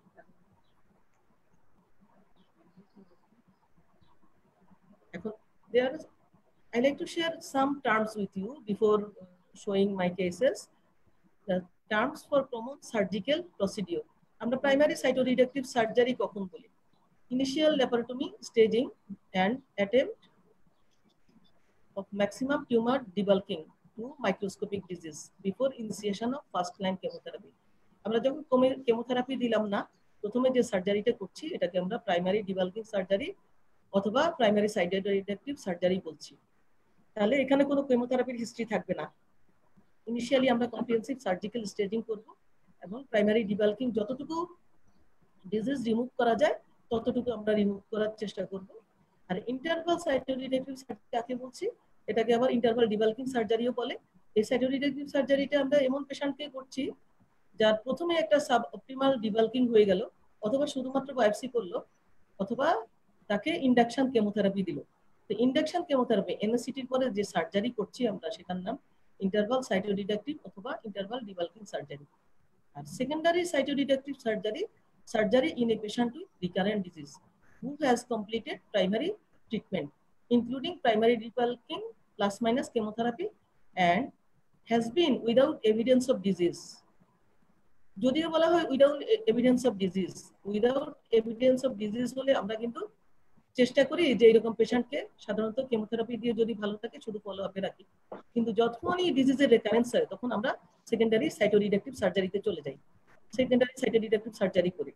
এখন there is, I like to share some terms with you before showing my cases. The terms for common surgical procedure. আমরা প্রাইমারি সাইটোরিডাকটিভ সার্জারি কখন বলি? Initial laparotomy, staging and attempt of maximum tumor debulking to microscopic disease before initiation of first line chemotherapy. আমরা যখন কেমোথেরাপি দিলাম না, প্রথমে যে সার্জারিটা করছি এটাকে আমরা প্রাইমারি ডিবালকিং সার্জারি অথবা প্রাইমারি সাইটোরিডাকটিভ সার্জারি বলছি। তাহলে এখানে কোনো কেমোথেরাপির হিস্ট্রি থাকবে না। ইনিশিয়ালি আমরা কম্প্রিহেনসিভ সার্জিক্যাল স্টেজিং করব এবং প্রাইমারি ডিবালকিং যতটুকু ডিজিজ রিমুভ করা যায় ততটুকু আমরা রিমুভ করার চেষ্টা করব। আর ইন্টারভাল সাইটোরিডাকটিভ সার্জারি কাকে বলছি? এটাকে আবার ইন্টারভাল ডিবালকিং সার্জারিও বলে। এই সাইটোরিডাকটিভ সার্জারিটা আমরা এমন পেশেন্টকে করছি যার প্রথমে একটা সাব অপটিমাল ডিবালকিং হয়ে গেল, অথবা শুধুমাত্র বায়োপসি করলো, অথবা তাকে ইন্ডাকশন কেমোথেরাপি দিল। তো ইন্ডাকশন কেমোথেরাপি এনএসসিটির পরে যে সার্জারি করছি আমরা সেটার নাম ইন্টারভাল সাইটোডিডাকটিভ অথবা ইন্টারভাল ডিবাল্কিং সার্জারি। আর secondary cytoreductive surgery surgery in a patient with recurrent disease who has completed primary treatment including primary debulking plus minus chemotherapy and has been without evidence of disease. যদিও বলা হয় without evidence of disease, without evidence of disease হলে আমরা কিন্তু চেষ্টা করি যে এরকম পেশেন্টকে সাধারণত কেমোথেরাপি দিয়ে যদি ভালো থাকে শুধু ফলো আপে রাখি, কিন্তু যখনই ডিজিজের রেকারেন্স হয় তখন আমরা সেকেন্ডারি সাইটোডিডাকটিভ সার্জারিতে চলে যাই, সেকেন্ডারি সাইটোডিডাকটিভ সার্জারি করি।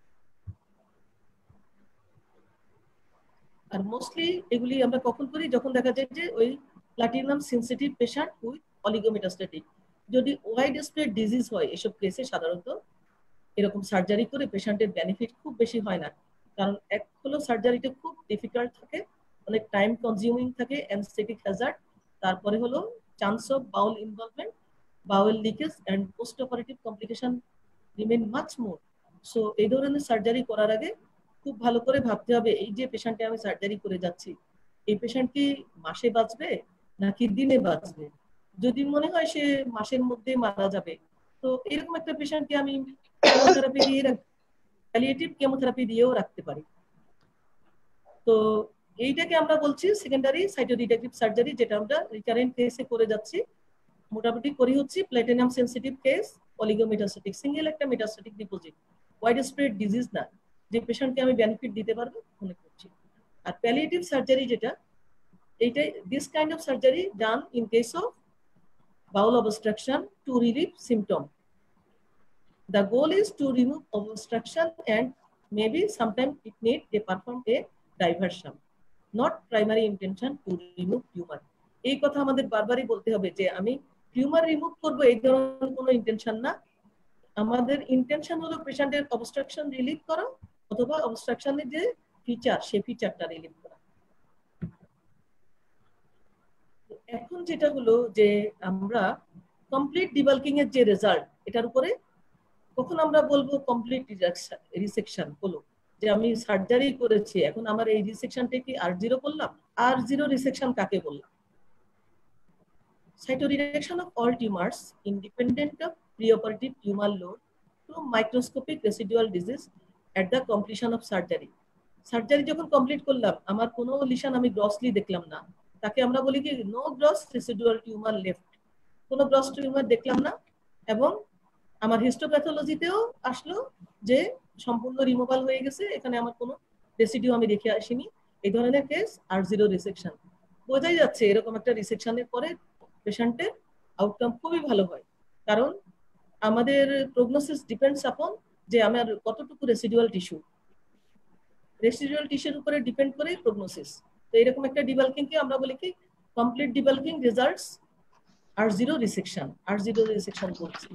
আর মোস্টলি এগুলি আমরা কখন করি, যখন দেখা যায় যে ওই platinum sensitive patient with oligometastatic, যদি ওয়াইড স্প্রেড ডিজিজ হয় এসব কেসে সাধারণত এরকম সার্জারি করে পেশেন্টের বেনিফিট খুব বেশি হয় না, কারণ এক হলো সার্জারিটা খুব ডিফিকাল্ট থাকে, অনেক টাইম কনজিউমিং থাকে, অ্যানেস্থেটিক হ্যাজার্ড, তারপরে হলো chance of bowel involvement, bowel leakage and post operative complication remain much more. So এই ধরনের সার্জারি করার আগে খুব ভালো করে ভাবতে হবে এই যে পেশেন্টে আমি সার্জারি করে যাচ্ছি এই পেশেন্ট কি মাসে বাঁচবে নাকি দিনে বাঁচবে। যদি মনে হয় সে মাসের মধ্যে মারা যাবে তো এরকম একটা পেশেন্টকে আমি কেমোথেরাপি দিয়ে প্যালিয়েটিভ কেমোথেরাপি দিয়েও রাখতে পারি। তো এইটাকে আমরা বলছি সেকেন্ডারি সাইটোডিডাকটিভ সার্জারি, যেটা আমরা রিকারেন্ট কেসে করে যাচ্ছি। মোটামুটি করি হচ্ছে platinum sensitive case, oligometastatic, single একটা metastatic deposit, wide spread disease না, যে পেশেন্টকে আমি বেনিফিট দিতে পারবো মনে করছি। আর প্যালিয়েটিভ সার্জারি যেটা, এইটাই this kind of surgery done in case of bowel obstruction to relieve symptom. The goal is to remove obstruction and maybe sometimes it need to perform a diversion, not primary intention to remove tumor. এই কথা আমাদের বারবারই বলতে হবে যে আমি টিউমার রিমুভ করব এই ধরনের কোনো ইন্টেনশন না, আমাদের ইন্টেনশন হলো পেশেন্টের অবস্ট্রাকশন রিলিভ করা অথবা অবস্ট্রাকশনের যে ফিচার সেই ফিচারটা রিলিভ করা। এখন যেটা হলো যে আমরা কমপ্লিট ডিবাল্কিং এর যে রেজাল্ট, এটার উপরে কখন আমরা বলবো কমপ্লিট রিসেকশন হলো, যে আমি সার্জারি করেছি এখন আমার এই রিসেকশনটা কি আর জিরো করলাম। আর জিরো রিসেকশন কাকে বললাম? Cytoreduction of all tumours independent of preoperative tumour load to microscopic residual disease at the completion of surgery. Surgery যখন কমপ্লিট করলাম আমার কোনো লিশন আমি গ্রসলি দেখলাম না, তাকে আমরা বলি কি no gross residual tumour left, কোনো গ্রস টিউমার দেখলাম না, এবং আমার হিস্টোপ্যাথোলজিতেও আসলো যে সম্পূর্ণ রিমুভাল হয়ে গেছে, এখানে আমার কোনো রেসিডিউ আমি রেখে আসিনি, এই ধরনের কেস আর জিরো রিসেকশন। বোঝাই যাচ্ছে এরকম একটা রিসেকশনের পরে পেশেন্টের আউটকাম খুবই ভালো হয়, কারণ আমাদের প্রগনোসিস ডিপেন্ডস আপন যে আমার কতটুকু রেসিডুয়াল টিস্যু, রেসিডুয়াল টিস্যুর উপরে ডিপেন্ড করে প্রগনোসিস। তো এরকম একটা ডিবাল্কিং কে আমরা বলি কি complete debulking results R zero resection, R zero resection করছি।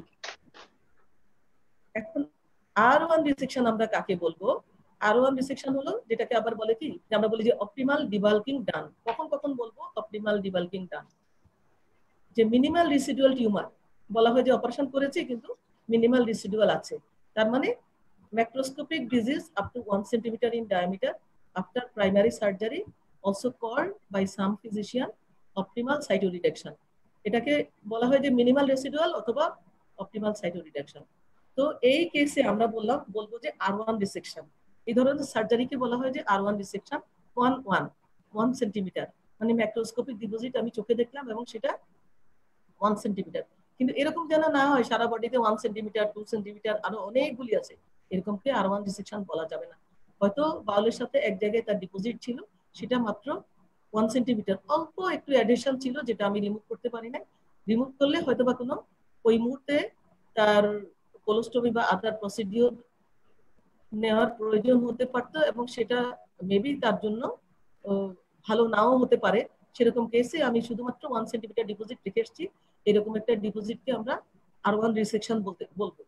এখন আর ওয়ান রিসেকশন আমরা কাকে বলবো? আর ওয়ান রিসেকশন হলো যেটাকে আবার বলে কি আমরা বলি যে অপটিমাল ডিবাল্কিং ডান। কখন কখন বলবো অপটিমাল ডিবাল্কিং ডান? যে মিনিমাল রিসিডুয়াল টিউমার, বলা হয় যে অপারেশন করেছি কিন্তু মিনিমাল রিসিডুয়াল আছে, তার মানে macroscopic disease up to one centimetre in diameter after primary surgery, also called by some physician optimal cytoreduction. এটাকে বলা হয় যে মিনিমাল রেসিডুয়াল অথবা অপটিমাল সাইটোরিডাকশন। তো এই কেসে আমরা বললাম বলবো যে আর ওয়ান রিসেকশন, এই ধরনের সার্জারিকে বলা হয় যে R one resection, one one one centimetre, মানে ম্যাক্রোস্কোপিক ডিপোজিট আমি চোখে দেখলাম এবং সেটা ওয়ান সেন্টিমিটার। কিন্তু এরকম যেন না হয় সারা বডিতে ওয়ান সেন্টিমিটার টু সেন্টিমিটার আরো অনেকগুলি আছে, এরকমকে আর ওয়ান রিসেকশন বলা যাবে না। হয়তো বাউলের সাথে এক জায়গায় তার ডিপোজিট ছিল, সেটা মাত্র ওয়ান সেন্টিমিটার, অল্প একটু অ্যাডিশন ছিল যেটা আমি রিমুভ করতে পারি না। রিমুভ করলে হয়তো বা কোনো ওই মুহূর্তে তার কোলোস্টমি বা আদার প্রসিডিওর নেওয়ার প্রয়োজন হতে পারতো এবং সেটা মেবি তার জন্য ভালো নাও হতে পারে। সেরকম কেসে আমি শুধুমাত্র ওয়ান সেন্টিমিটার ডিপোজিট রেখে এসেছি, এরকম একটা ডিপোজিটকে আমরা আর ওয়ান রিসেকশন বলতে বলবো।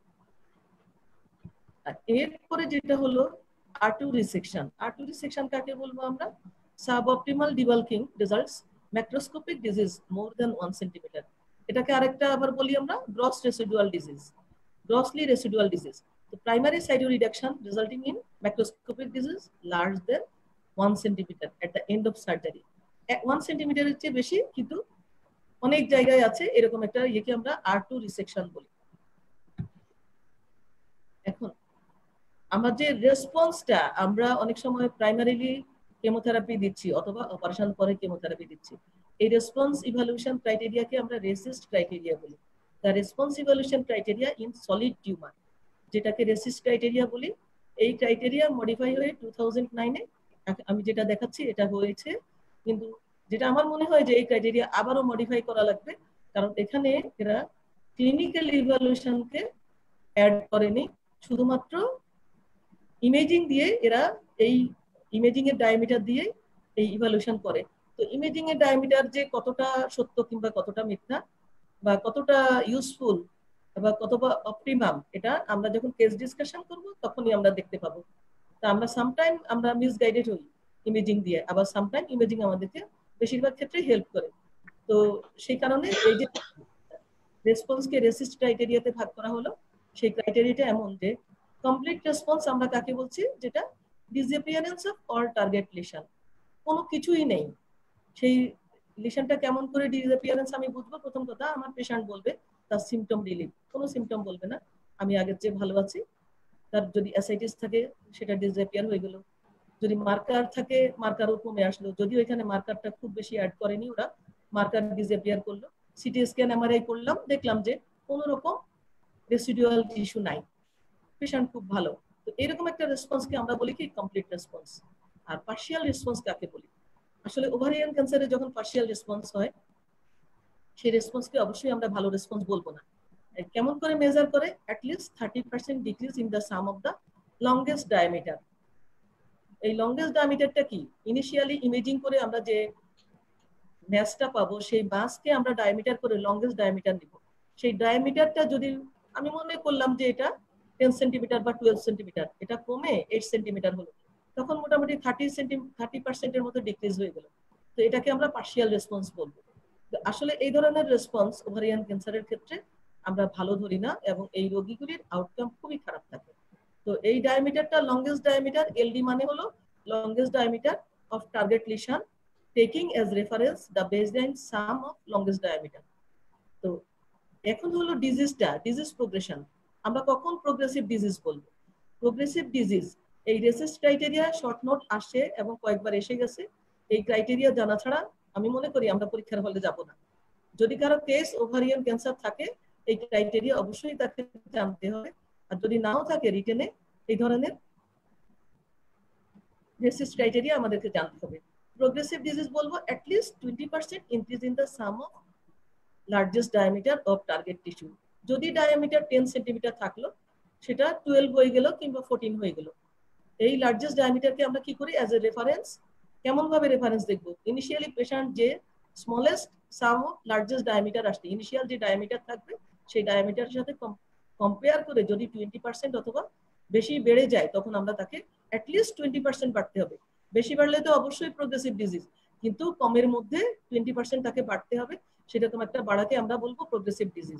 এরপরে যেটা হলো R two resection. R two resection কাকে বলবো আমরা? Suboptimal debulking results macroscopic disease more than one centimetre. এটাকে আরেকটা আবার বলি আমরা gross residual disease, grossly residual disease. তো primary cytoreduction resulting in macroscopic disease large than one centimetre at the end of surgery. One সেন্টিমিটারের চেয়ে বেশি, কিন্তু অনেক জায়গায় আছে এরকম একটা ইয়েকে আমরা আর টু রিসেকশন বলি। এখন আমার যে রেসপন্সটা, আমরা অনেক সময় প্রাইমারিলি কেমোথেরাপি দিচ্ছি অথবা অপারেশন পরে কেমোথেরাপি দিচ্ছি, এই রেসপন্স ইভালুয়েশন ক্রাইটেরিয়াকে আমরা রেসিস্ট ক্রাইটেরিয়া বলি। The response evaluation criteria in solid tumour, যেটাকে রেসিস্ট ক্রাইটেরিয়া বলি, এই ক্রাইটেরিয়া মডিফাই হয়ে টু থাউজেন্ড নাইনে আমি যেটা দেখাচ্ছি এটা হয়েছে। কিন্তু যেটা আমার মনে হয় যে এই ক্রাইটেরিয়া আবারও মডিফাই করা লাগবে, কারণ এখানে এরা ক্লিনিক্যাল ইভালুয়েশনকে অ্যাড করেনি, শুধুমাত্র ইমেজিং দিয়ে এরা এই ইমেজিং এর ডায়ামিটার দিয়ে এই ইভালুয়েশন করে। তো ইমেজিং এর ডায়ামিটার যে কতটা সত্য কিংবা কতটা মিথ্যা বা কতটা ইউজফুল বা কতটা অপটিমাম, এটা আমরা যখন কেস ডিসকাশন করব তখনই আমরা দেখতে পাবো। তা আমরা সামটাইম আমরা মিসগাইডেড হই ইমেজিং দিয়ে, আবার সামটাইম ইমেজিং আমাদেরকে বেশিরভাগ ক্ষেত্রে হেল্প করে। তো সেই কারণে এই যে রেসপন্সকে রেসিস্ট ক্রাইটেরিয়াতে ভাগ করা হলো, সেই ক্রাইটেরিয়াটা এমন যে কমপ্লিট রেসপন্স আমরা কাকে বলছি, যেটা disappearance of all target lesion, কোনো কিছুই নেই। সেই লিশনটা কেমন করে ডিসঅ্যাপিয়ারেন্স আমি বুঝবো? প্রথম কথা, আমার পেশেন্ট বলবে তার সিমটম রিলিফ, কোনো সিমটম বলবে না আমি আগের চেয়ে ভালো আছি। তার যদি অ্যাসাইটিস থাকে সেটা ডিসঅ্যাপিয়ার হয়ে গেল, যদি মার্কার থাকে মার্কারও কমে আসলো, যদিও এখানে মার্কারটা খুব বেশি অ্যাড করেনি ওরা, মার্কার ডিসঅ্যাপিয়ার করলো। সিটি স্ক্যান এমআরআই করলাম, দেখলাম যে কোনো রকম রেসিডুয়াল টিস্যু নাই, পেশেন্ট খুব ভালো। তো এরকম একটা রেসপন্সকে আমরা বলি কি কমপ্লিট রেসপন্স। আর পার্শিয়াল রেসপন্স কাকে বলি? আসলে ওভারিয়ান ক্যান্সারে যখন পার্শিয়াল রেসপন্স হয়, সেই রেসপন্সকে অবশ্যই আমরা ভালো রেসপন্স বলবো না। কেমন করে মেজার করে? At least thirty percent decrease in the sum of the longest diameter. এই লংগেস্ট ডায়ামিটারটা কি? ইনিশিয়ালি ইমেজিং করে আমরা যে ম্যাসটা পাবো, সেই মাসকে আমরা ডায়ামিটার করে লংগেস্ট ডায়ামিটার নিব। সেই ডায়ামিটারটা যদি আমি মনে করলাম যে এটা টেন সেন্টিমিটার বা টুয়েলভ সেন্টিমিটার, এটা কমে এইট সেন্টিমিটার হলো, তখন মোটামুটি থার্টি সেন্টি থার্টি পার্সেন্টের মতো ডিক্রিজ হয়ে গেল। তো এটাকে আমরা পার্শিয়াল রেসপন্স বলবো। আসলে এই ধরনের রেসপন্স ওভারিয়ান ক্যান্সারের ক্ষেত্রে আমরা ভালো ধরি না, এবং এই রোগীগুলির আউটকাম খুবই খারাপ থাকে। তো এই ডায়ামিটারটা লংগেস্ট ডায়ামিটার, এলডি মানে হলো longest diameter of target lesion taking as reference the baseline sum of longest diameter. তো এখন হলো ডিজিজটা, ডিজিজ প্রোগ্রেশন। আমরা কখন প্রোগ্রেসিভ ডিজিজ বলবো? প্রোগ্রেসিভ ডিজিজ এই রেসিস্ট ক্রাইটেরিয়া শর্ট নোট আসে এবং কয়েকবার এসে গেছে। এই ক্রাইটেরিয়া জানা ছাড়া আমি মনে করি আমরা পরীক্ষার হলে যাব না। যদি কারো কেস ওভারিয়ান ক্যান্সার থাকে, এই ক্রাইটেরিয়া অবশ্যই তাকে জানতে হবে, আর যদি নাও থাকে রিটেনে এই ধরনের রেসিস্ট ক্রাইটেরিয়া আমাদেরকে জানতে হবে। প্রোগ্রেসিভ ডিজিজ বলবো at least twenty percent increase in the sum of largest diameter of target tissue. যদি ডায়ামিটার টেন সেন্টিমিটার থাকলো, সেটা টুয়েলভ হয়ে গেল কিংবা ফোরটিন হয়ে গেল। এই লার্জেস্ট ডায়ামিটারকে আমরা কি করি? As a reference. কেমন ভাবে রেফারেন্স দেখবো? ইনিশিয়ালি পেশেন্ট যে smallest sum of largest diameter আসছে, ইনিশিয়াল যে ডায়ামিটার থাকবে সেই ডায়ামিটারের সাথে কম্পেয়ার করে যদি টোয়েন্টি পার্সেন্ট অথবা বেশি বেড়ে যায়, তখন আমরা তাকে অ্যাটলিস্ট টোয়েন্টি পার্সেন্ট বাড়তে হবে। বেশি বাড়লে তো অবশ্যই প্রোগ্রেসিভ ডিজিজ, কিন্তু কমের মধ্যে টোয়েন্টি পার্সেন্ট তাকে বাড়তে হবে, সেরকম একটা বাড়াকে আমরা বলবো প্রোগ্রেসিভ ডিজিজ।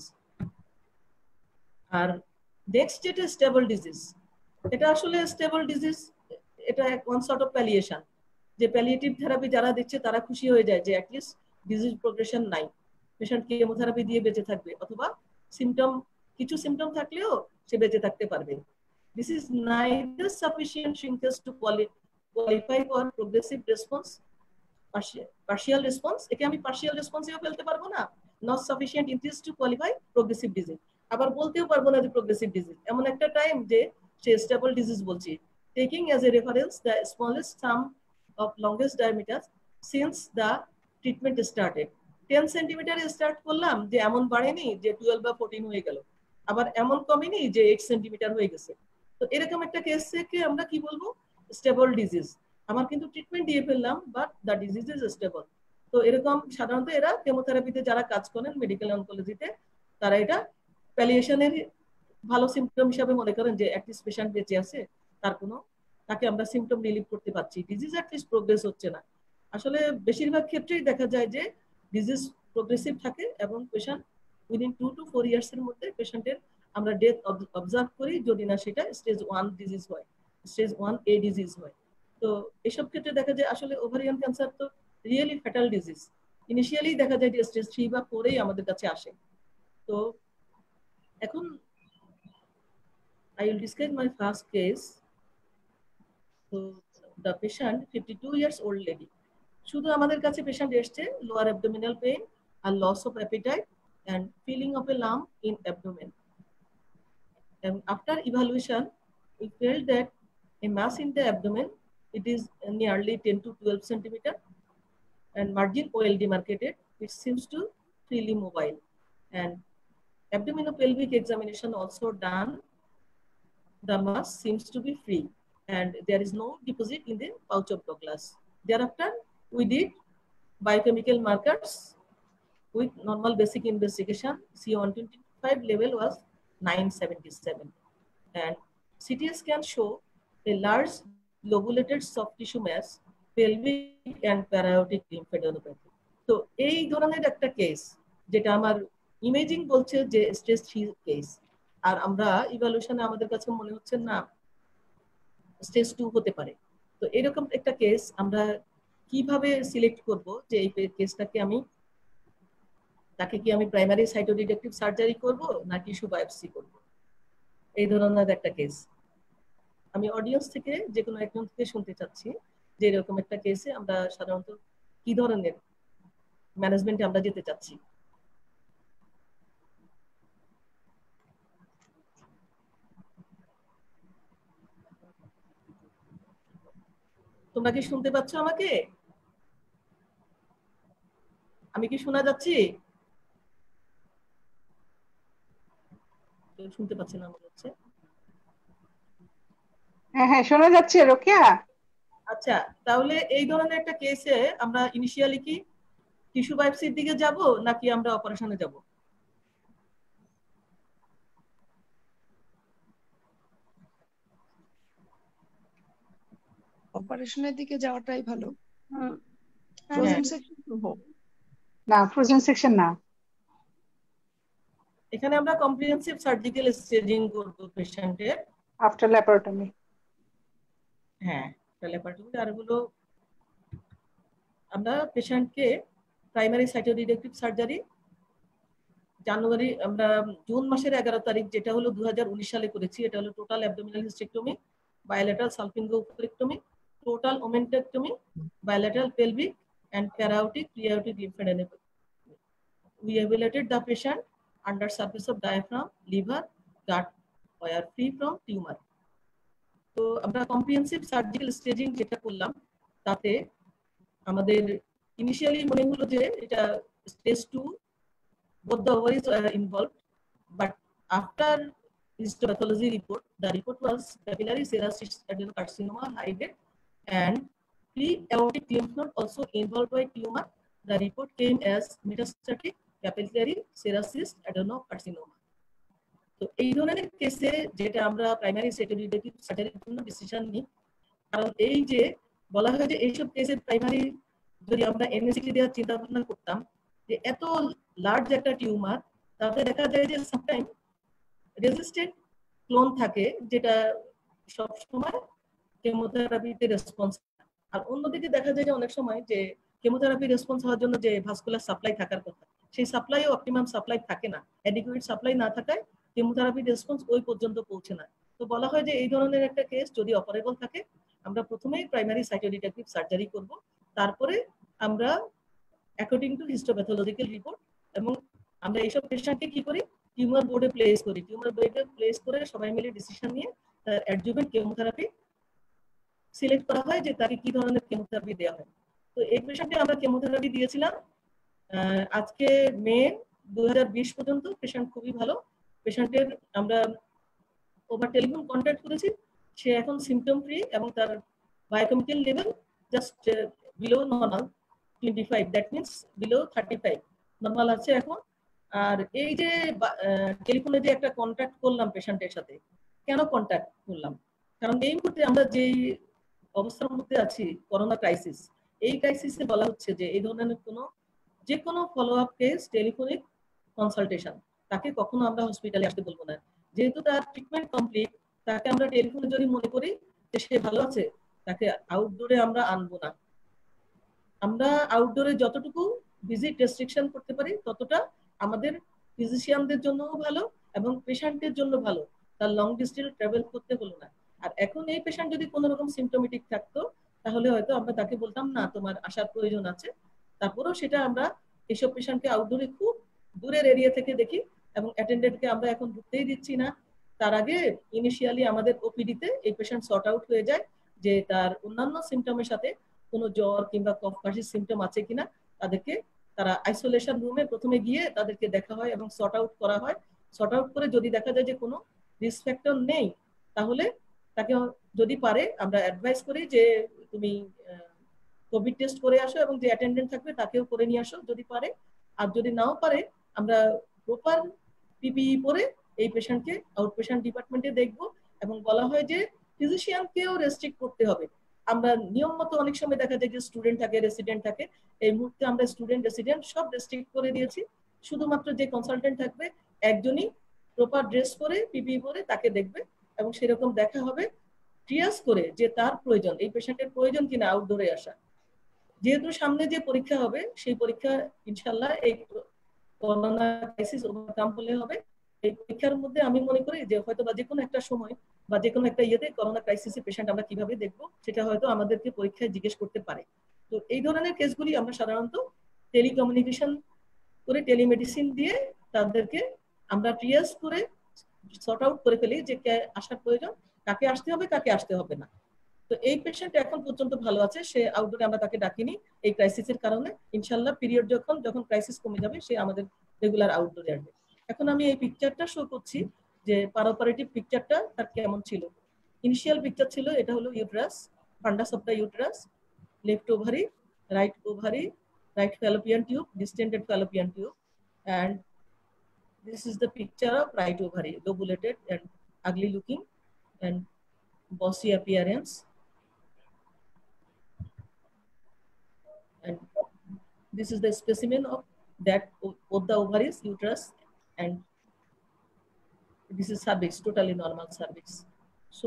আর নেক্সট যেটা স্টেবল ডিজিজ, এটা আসলে স্টেবল ডিজিজ, এটা ওয়ান সর্ট অফ প্যালিয়েশন। যে প্যালিয়েটিভ থেরাপি যারা দিচ্ছে তারা খুশি হয়ে যায় যে অ্যাটলিস্ট ডিজিজ প্রোগ্রেশন নাই, পেশেন্ট কেমোথেরাপি দিয়ে বেঁচে থাকবে, অথবা সিমটম কিছু সিমটম থাকলেও সে বেঁচে থাকতে পারবে। This is neither sufficient shrinkage to qualify for progressive response, partial response একে আমি partial response এও ফেলতে পারবো না, not sufficient increase to qualify progressive disease, আবার বলতেও পারবো না যে progressive disease। এমন একটা টাইম যে সে স্টেবল ডিজিজ বলছি, taking as a reference the smallest sum of longest diameter since the treatment started। Ten centimetre start করলাম, যে এমন বাড়েনি যে টুয়েলভ বা ফোরটিন হয়ে গেল, আবার এমন কমেনি যে এইট সেন্টিমিটার হয়ে গেছে। তো এরকম একটা কেসকে আমরা কি বলবো? Stable disease. আমার কিন্তু ট্রিটমেন্ট দিয়ে ফেললাম, but the disease is stable. তো এরকম সাধারণত এরা কেমোথেরাপিতে যারা কাজ করেন মেডিকেল অনকোলজিতে, তারা এটা প্যালিয়েশনের ভালো সিমটম হিসাবে মনে করেন যে অ্যাটলিস্ট পেশেন্ট বেঁচে আছে, তার কোনো তাকে আমরা সিমটম রিলিভ করতে পারছি, ডিজিজ অ্যাটলিস্ট প্রোগ্রেস হচ্ছে না। আসলে বেশিরভাগ ক্ষেত্রেই দেখা যায় যে ডিজিজ প্রোগ্রেসিভ থাকে এবং patient within two two four years এর মধ্যে পেশেন্টের আমরা ডেথ অবজার্ভ করি, যদি না সেটা স্টেজ ওয়ান ডিজিজ হয়, স্টেজ ওয়ান এ ডিজিজ হয়। তো এসব ক্ষেত্রে দেখা যায় আসলে ওভারিয়ান ক্যান্সার তো রিয়েলি ফ্যাটাল ডিজিজ। ইনিশিয়ালি দেখা যায় যে স্টেজ থ্রি বা ফোরেই আমাদের কাছে আসে। তো এখন I will describe my first case. So the patient, fifty-two years old lady. শুধু আমাদের কাছে পেশেন্ট এসছে লোয়ার অ্যাবডোমিনাল পেইন আর loss of appetite and feeling of a lump in abdomen. And after evaluation, we felt that a mass in the abdomen, it is nearly ten to twelve centimeter, and margin well demarcated. It seems to freely mobile. And abdominopelvic examination also done. The mass seems to be free, and there is no deposit in the pouch of Douglas. Thereafter, we did biochemical markers with normal basic investigation. C O one twenty-five level was nine seventy-seven, and C T scan show a large lobulated soft tissue mass, pelvic and paraortic lymphadenopathy. So, এই ধরনের একটা কেস যেটা আমার ইমেজিং বলছে যে স্টেজ থ্রি কেস, আর আমরা ইভালুয়েশনে আমাদের কাছে মনে হচ্ছে না স্টেজ টু হতে পারে। তো এরকম একটা কেস আমরা কিভাবে সিলেক্ট করব যে এই কেসটাকে আমি তাকে কি আমি প্রাইমারি সাইটোডিডাকটিভ সার্জারি করব না টিস্যু বায়োপসি করব, এই ধরনের একটা কেস। আমি অডিয়েন্স থেকে যে কোনো একজন থেকে শুনতে চাচ্ছি যে এরকম একটা কেসে আমরা সাধারণত কি ধরনের ম্যানেজমেন্টে আমরা যেতে চাচ্ছি। তোমরা কি শুনতে পাচ্ছ আমাকে? আমি কি শোনা যাচ্ছি? শুনতে পাচ্ছি না মনে হচ্ছে। হ্যাঁ হ্যাঁ শোনা যাচ্ছে রোকেয়া। আচ্ছা, তাহলে এই ধরনের একটা কেসে আমরা ইনিশিয়ালি কি টিস্যু বায়োপসির দিকে যাব নাকি আমরা অপারেশনে যাব? অপারেশনের দিকে যাওয়াটাই ভালো। ফ্রোজেন সেকশন হোক না, ফ্রোজেন সেকশন না, এখানে আমরা কম্প্রিহেনসিভ সার্জিক্যাল স্টেজিং করব পেশেন্টের আফটার ল্যাপারোটমি। হ্যাঁ, ল্যাপারোটমি। আর হলো আমরা পেশেন্টকে প্রাইমারি সাইটোডিডাকটিভ সার্জারি জানুয়ারি আমরা জুন মাসের এগারো তারিখ যেটা হলো দুই হাজার উনিশ সালে করেছি। এটা হলো total abdominal hysterectomy, bilateral salpingo-oophorectomy, total omentectomy, bilateral pelvic and paraortic preaortic lymphadenopathy. We evaluated the patient under surface of diaphragm, liver, gut were free from tumor. তো আমরা কম্প্রিহেনসিভ সার্জিক্যাল স্টেজিং যেটা করলাম তাতে আমাদের ইনিশিয়ালি মনে হলো যে এটা stage two, both the ovaries were involved, but after histopathology report, the report was papillary serous adenocarcinoma high grade and pre-aortic lymph node also involved by tumor. The report came as metastatic papillary serous adenocarcinoma. তো এই ধরনের কেসে যেটা আমরা প্রাইমারি সাইটোডিডাকটিভ সার্জারির জন্য ডিসিশন নিই, কারণ এই যে বলা হয় যে এইসব কেসে প্রাইমারি যদি আমরা এনএসিটি দেওয়ার চিন্তা ভাবনা করতাম যে এত লার্জ একটা টিউমার, তাতে দেখা যায় যে সামটাইম রেজিস্ট্যান্ট ক্লোন থাকে যেটা সবসময় কেমোথেরাপিতে রেসপন্স। আর অন্যদিকে দেখা যায় যে অনেক সময় যে কেমোথেরাপি রেসপন্স হওয়ার জন্য যে ভাস্কুলার সাপ্লাই থাকার কথা, সেই সাপ্লাইও অপটিমাম সাপ্লাই থাকে না। অ্যাডিকুয়েট সাপ্লাই না থাকায় কেমোথেরাপি রেসপন্স ওই পর্যন্ত পৌঁছে না। তো বলা হয় যে এই ধরনের একটা কেস যদি অপারেবল থাকে আমরা প্রথমেই প্রাইমারি সাইটোডিডাকটিভ সার্জারি করব, তারপরে আমরা অ্যাকর্ডিং টু হিস্টোপ্যাথোলজিক্যাল রিপোর্ট এবং আমরা এইসব পেশেন্টকে কি করি টিউমার বোর্ডে প্লেস করি। টিউমার বোর্ডে প্লেস করে সবাই মিলে ডিসিশন নিয়ে তার অ্যাডজুভেন্ট কেমোথেরাপি সিলেক্ট করা হয় যে তাকে কি ধরনের কেমোথেরাপি দেওয়া হয়। তো এই পেশেন্টকে আমরা কেমোথেরাপি দিয়েছিলাম আজকে মে দুই হাজার বিশ পর্যন্ত। পেশেন্ট খুবই ভালো। পেশেন্টের আমরা ওভার টেলিফোন কন্ট্যাক্ট করেছি, সে এখন সিমটম ফ্রি এবং তার biochemical level just below normal twenty five, that means below thirty five normal আছে এখন। আর এই যে টেলিফোনে যে একটা কন্ট্যাক্ট করলাম পেশেন্টের সাথে, কেন কন্ট্যাক্ট করলাম? কারণ এই মুহূর্তে আমরা যে অবস্থার মধ্যে আছি করোনা ক্রাইসিস, এই ক্রাইসিসে বলা হচ্ছে যে এই ধরনের কোনো যে কোনো follow up case telephonic consultation, তাকে কখনো আমরা হসপিটালে আসতে বলবো না। যেহেতু তার ট্রিটমেন্ট কমপ্লিট, তাকে আমরা টেলিফোনে যদি মনে করি যে সে ভালো আছে, তাকে আউটডোরে আমরা আনবো না। আমরা আউটডোরে যতটুকু ভিজিট রেস্ট্রিকশন করতে পারি ততটা আমাদের ফিজিশিয়ানদের জন্যও ভালো এবং পেশেন্টের জন্য ভালো, তার লং ডিস্টেন্স ট্রাভেল করতে হলো না। আর এখন এই পেশেন্ট যদি কোনো রকম সিমটোমেটিক থাকতো তাহলে হয়তো আমরা তাকে বলতাম না তোমার আসার প্রয়োজন আছে, তারপরেও সেটা আমরা এইসব পেশেন্টকে আউটডোরে খুব দূরের এরিয়া থেকে দেখি এবং অ্যাটেন্ডেন্টকে আমরা এখন ঢুকতেই দিচ্ছি না। তার আগে ইনিশিয়ালি আমাদের ওপিডিতে এই পেশেন্ট সর্ট আউট হয়ে যায় যে তার অন্যান্য সিমটমের সাথে কোনো জ্বর কিংবা কফ কাশির সিমটম আছে কিনা। তাদেরকে তারা আইসোলেশন রুমে প্রথমে গিয়ে তাদেরকে দেখা হয় এবং সর্ট আউট করা হয়। সর্ট আউট করে যদি দেখা যায় যে কোনো রিস্ক ফ্যাক্টর নেই তাহলে তাকে যদি পারে আমরা অ্যাডভাইস করি যে তুমি কোভিড টেস্ট করে আসো এবং যে অ্যাটেন্ডেন্ট থাকবে তাকেও করে নিয়ে আসো যদি পারে। আর যদি নাও পারে আমরা প্রপার পিপিই পরে এই পেশেন্টকে আউট পেশেন্ট ডিপার্টমেন্টে দেখবো এবং বলা হয় যে ফিজিশিয়ানকেও রেস্ট্রিক্ট করতে হবে। আমরা নিয়ম মতো অনেক সময় দেখা যায় যে স্টুডেন্ট থাকে, রেসিডেন্ট থাকে, এই মুহূর্তে আমরা স্টুডেন্ট রেসিডেন্ট সব রেস্ট্রিক্ট করে দিয়েছি। শুধুমাত্র যে কনসালটেন্ট থাকবে একজনই প্রপার ড্রেস পরে পিপিই পরে তাকে দেখবে এবং সেরকম দেখা হবে ট্রিয়াজ করে যে তার প্রয়োজন, এই পেশেন্টের প্রয়োজন কিনা আউটডোরে আসা। যেহেতু সামনে যে পরীক্ষা হবে সেই পরীক্ষা ইনশাল্লাহ এই করোনা ক্রাইসিস ওভারকাম হলে হবে। এই পরীক্ষার মধ্যে আমি মনে করি যে হয়তো বা যে কোনো একটা সময় বা যে কোনো একটা ইয়েতে করোনা ক্রাইসিসের পেশেন্ট আমরা কিভাবে দেখবো সেটা হয়তো আমাদেরকে পরীক্ষায় জিজ্ঞেস করতে পারে। তো এই ধরনের কেসগুলি আমরা সাধারণত টেলিকমিউনিকেশন করে টেলিমেডিসিন দিয়ে তাদেরকে আমরা ট্রিয়াজ করে সর্ট আউট করে ফেলি যে কে আসার প্রয়োজন, কাকে আসতে হবে কাকে আসতে হবে না। তো এই পেশেন্ট এখন পর্যন্ত ভালো আছে, সে আউটডোরে আমরা তাকে ডাকিনি এই ক্রাইসিসের কারণে। ইনশাল্লাহ পিরিয়ড যখন যখন ক্রাইসিস কমে যাবে সে আমাদের রেগুলার আউটডোরে আসবে। এখন আমি এই পিকচারটা শো করছি যে পারোপারেটিভ পিকচারটা তার কেমন ছিল। ইনিশিয়াল পিকচার ছিল এটা হলো uterus, fundus of the uterus, left ovary, right ovary, right fallopian tube, distended fallopian tube, and this is the picture of right ovary, lobulated and ugly looking and bossy appearance. And this is the specimen of that both the ovaries, uterus, and this is cervix, totally normal cervix. So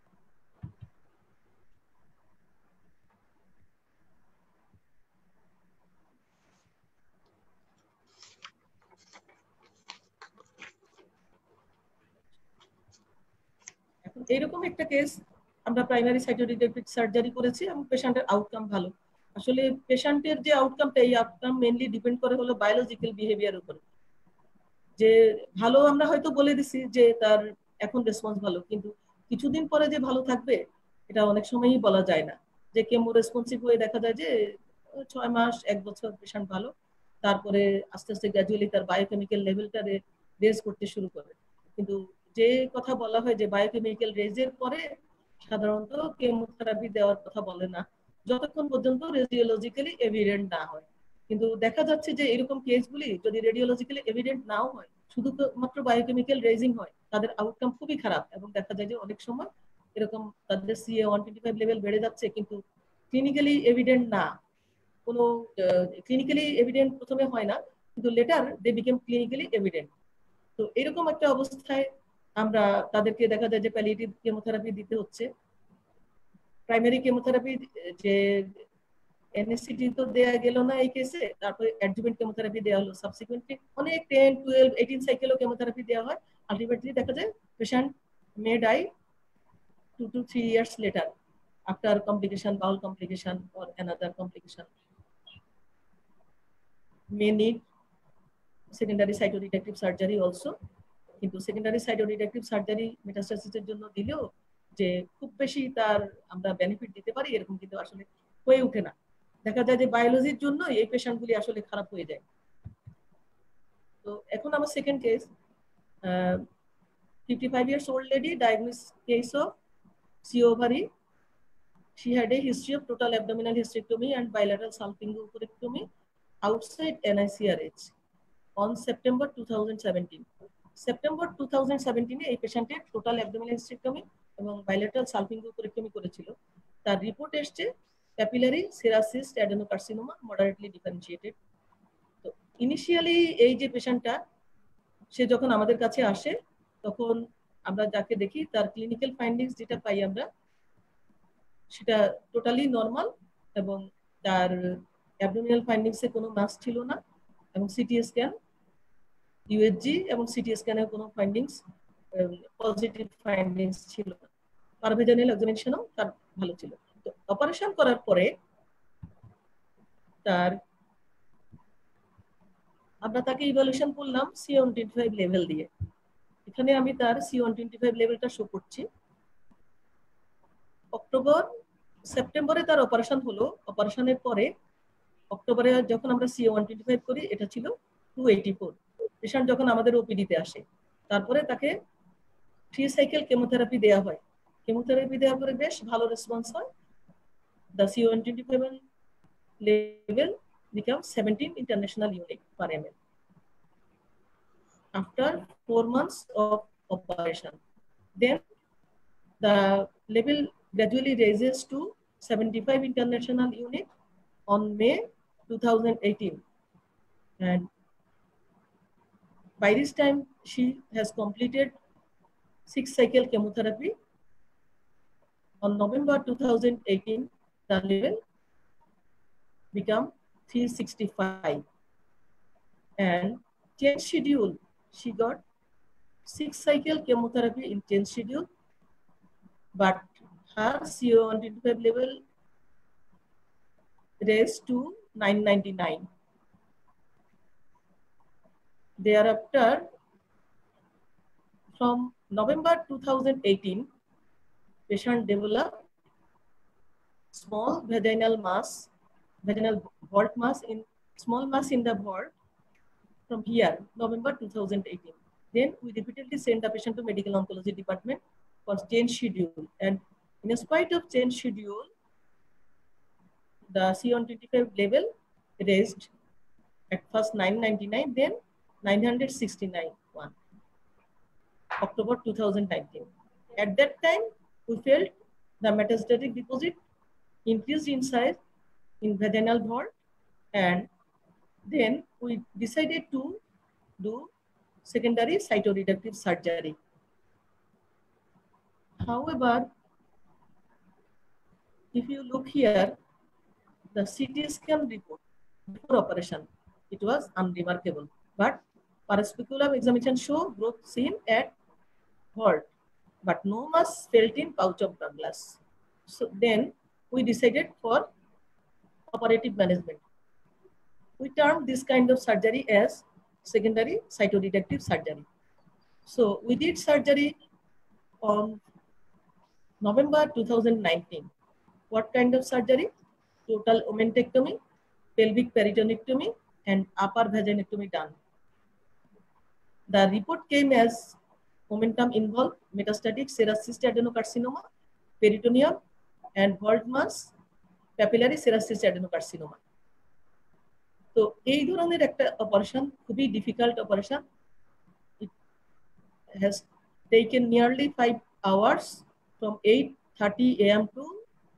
এখন এইরকম একটা কেস আমরা প্রাইমারি সাইটোডিডাক্টিক সার্জারি করেছি এবং পেশেন্টের আউটকাম ভালো। আসলে পেশেন্টের যে আউটকামটা এই আউটকাম মেইনলি ডিপেন্ড করে হলো বায়োলজিক্যাল বিহেভিয়ার উপরে। যে ভালো আমরা হয়তো বলে দিছি যে তার এখন রেসপন্স ভালো, কিন্তু কিছুদিন পরে যে ভালো থাকবে এটা অনেক সময়ই বলা যায় না। যে কেমো রেসপন্সিভ হয়ে দেখা যায় যে ছয় মাস এক বছর পেশেন্ট ভালো, তারপরে আস্তে আস্তে গ্র্যাজুয়ালি তার বায়োকেমিক্যাল লেভেলটা রেজ করতে শুরু করে। কিন্তু যে কথা বলা হয় যে বায়োকেমিক্যাল রেজের পরে সাধারণত কেমোথেরাপি দেওয়ার কথা বলে না যতক্ষণ পর্যন্ত রেডিওলজিক্যালি এভিডেন্ট না হয়। কিন্তু দেখা যাচ্ছে যে এরকম কেসগুলি যদি রেডিওলজিক্যালি এভিডেন্ট নাও হয়, শুধুমাত্র বায়োকেমিক্যাল রেজিং হয়, তাদের আউটকাম খুবই খারাপ এবং দেখা যায় যে অনেক সময় এরকম তাদের CA one twenty five level বেড়ে যাচ্ছে কিন্তু ক্লিনিক্যালি এভিডেন্ট না, কোনো ক্লিনিক্যালি এভিডেন্ট প্রথমে হয় না কিন্তু later they became clinically evident. তো এরকম একটা অবস্থায় আমরা তাদেরকে দেখা যায় যে প্যালিয়েটিভ কেমোথেরাপি দিতে হচ্ছে। প্রাইমারি কেমোথেরাপি যে এনএসসিটি তো দেয়া গেল না এই কেসে, তারপরে অ্যাডজুভেন্ট কেমোথেরাপি দেওয়া হলো, সাবসিকুয়েন্টলি অনেক টেন টুয়েলভ এইটিন সাইকেলও কেমোথেরাপি দেওয়া হয়। আলটিমেটলি দেখা যায় patient may die two two three years later after complication, bowel complication or another complication may need secondary cytoreductive surgery also. কিন্তু সেকেন্ডারি সাইটোডিডাক্টিভ সার্জারি মেটাস্টাসিসের জন্য দিলেও যে খুব বেশি তার আমরা বেনিফিট দিতে পারি এরকম কিন্তু আসলে হয়ে ওঠে না। দেখা যায় যে বায়োলজির জন্য এই পেশেন্টগুলি আসলে খারাপ হয়ে যায়। তো এখন আমার second case, fifty-five years old lady, diagnosed case of C ovary. She had a history of total abdominal hysterectomy and bilateral salpingo-oophorectomy outside N I C R H on September two thousand seventeen. September two thousand সেভেন্টিনে এই পেশেন্টের টোটাল অ্যাবডোমিনাল হিস্টেরেক্টমি এবং বাইলেটারাল সালপিঙ্গোপোরেক্টমি করেছিল। তার রিপোর্ট এসছে papillary serous cyst adenocarcinoma moderately differentiated. তো ইনিশিয়ালি এই যে পেশেন্টটা সে যখন আমাদের কাছে আসে তখন আমরা যাকে দেখি তার ক্লিনিক্যাল ফাইন্ডিংস যেটা পাই আমরা সেটা টোটালি নর্মাল এবং তার অ্যাবডোমিনাল ফাইন্ডিংসে কোনো মাস ছিল না এবং সিটি স্ক্যান ইউএসজি এবং সিটি স্ক্যানের কোনো ফাইন্ডিংস পজিটিভ ফাইন্ডিংস ছিল না। পারভেজানিল এক্সামিনেশনও তার ভালো ছিল। তো অপারেশন করার পরে তার আমরা তাকে ইভালুয়েশন করলাম C one twenty five level দিয়ে। এখানে আমি তার সি ওয়ান টোয়েন্টি ফাইভ লেভেলটা শো করছি। অক্টোবর সেপ্টেম্বরে তার অপারেশন হলো। অপারেশনের পরে অক্টোবরে যখন আমরা সি ওয়ান টোয়েন্টি ফাইভ করি এটা ছিল টু এইটি ফোর। পেশেন্ট যখন আমাদের ওপিডিতে আসে তারপরে তাকে থ্রি সাইকেল কেমোথেরাপি দেওয়া হয়। কেমোথেরাপি দেওয়ার পরে বেশ ভালো রেসপন্স হয়। The C one twenty five level becomes seventeen international unit per ml after four months of operation. Then the level gradually raises to seventy-five international unit on May two thousand eighteen, and by this time she has completed six cycle chemotherapy. On November two thousand eighteen, the level become three sixty-five, and change schedule she got six cycle chemotherapy in change schedule, but her C O one twenty-five level raised to nine ninety-nine. Thereafter, from November two thousand eighteen, patient developed small vaginal mass vaginal vault mass in small mass in the vault from here, November two thousand eighteen. Then we repeatedly send the patient to medical oncology department for change schedule, and in spite of change schedule, the C one twenty-five level raised at first nine ninety-nine, then nine sixty-nine, one October two thousand nineteen. At that time, we felt the metastatic deposit increased in size in vaginal vault, and then we decided to do secondary cytoreductive surgery. However, if you look here, the C T scan report before operation, it was unremarkable, but paraspeculum examination show growth seen at vault, but no mass felt in pouch of Douglas. So then we decided for operative management. We term this kind of surgery as secondary cytoreductive surgery. So we did surgery on November two thousand nineteen. What kind of surgery? Total omentectomy, pelvic peritonectomy, and upper vaginectomy done. The report came as momentum involved metastatic serous cyst adenocarcinoma, peritoneum, and vault mass, papillary serous cyst adenocarcinoma. তো এই ধরনের একটা অপারেশন খুবই difficult operation. It has taken nearly five hours from eight thirty a m to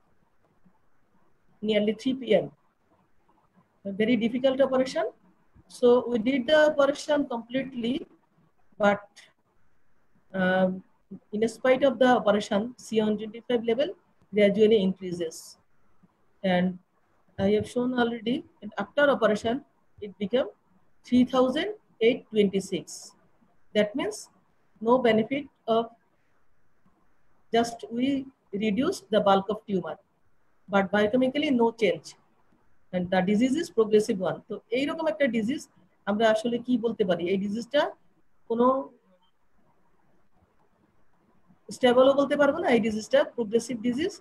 nearly three p m A very difficult operation. So we did the operation completely, but um, in spite of the operation, C one twenty-five level gradually increases. And I have shown already, and after operation, it became three thousand eight hundred twenty-six. That means no benefit of, just we reduced the bulk of tumor, but biochemically no change. And the disease is progressive one. So এই রকম একটা ডিজিজ আমরা আসলে কি বলতে পারি, এই ডিজিজটা কোনো স্টেবলও বলতে পারবো না। এই ডিজিজটা প্রোগ্রেসিভ ডিজিজ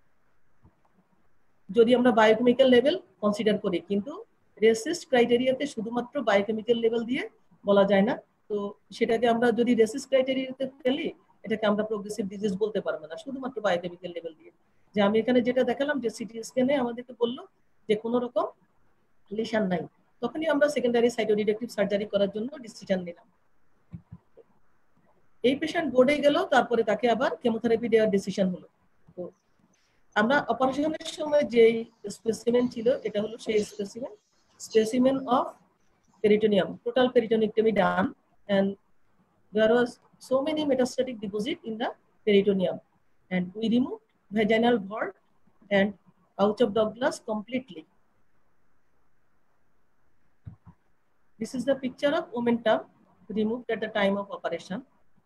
যদি আমরা বায়োকেমিক্যাল লেভেল কনসিডার করি, কিন্তু রেসিস্ট ক্রাইটেরিয়াতে শুধুমাত্র বায়োকেমিক্যাল লেভেল দিয়ে বলা যায় না। তো সেটাকে আমরা যদি রেসিস্ট ক্রাইটেরিয়াতে ফেলি, এটাকে আমরা প্রোগ্রেসিভ ডিজিজ বলতে পারবো না শুধুমাত্র বায়োকেমিক্যাল লেভেল দিয়ে। যে আমি এখানে যেটা দেখালাম যে সিটি স্ক্যানে আমাদেরকে বললো যে কোনো রকম লিশন নাই, তখনই আমরা সেকেন্ডারি সাইটোরিডাকটিভ সার্জারি করার জন্য ডিসিশন নিলাম। এই পেশেন্ট বোর্ডে গেল, তারপরে তাকে আবার কেমোথেরাপি দেওয়ার ডিসিশন হলো। তো আমরা অপারেশনের সময় যে স্পেসিমেন ছিল, এটা হলো সেই specimen, specimen of peritoneum, total peritonectomy done, and there was so many metastatic deposit in the peritoneum, and we removed vaginal vault and pouch of Douglas completely. This is the picture of omentum removed at the time of operation.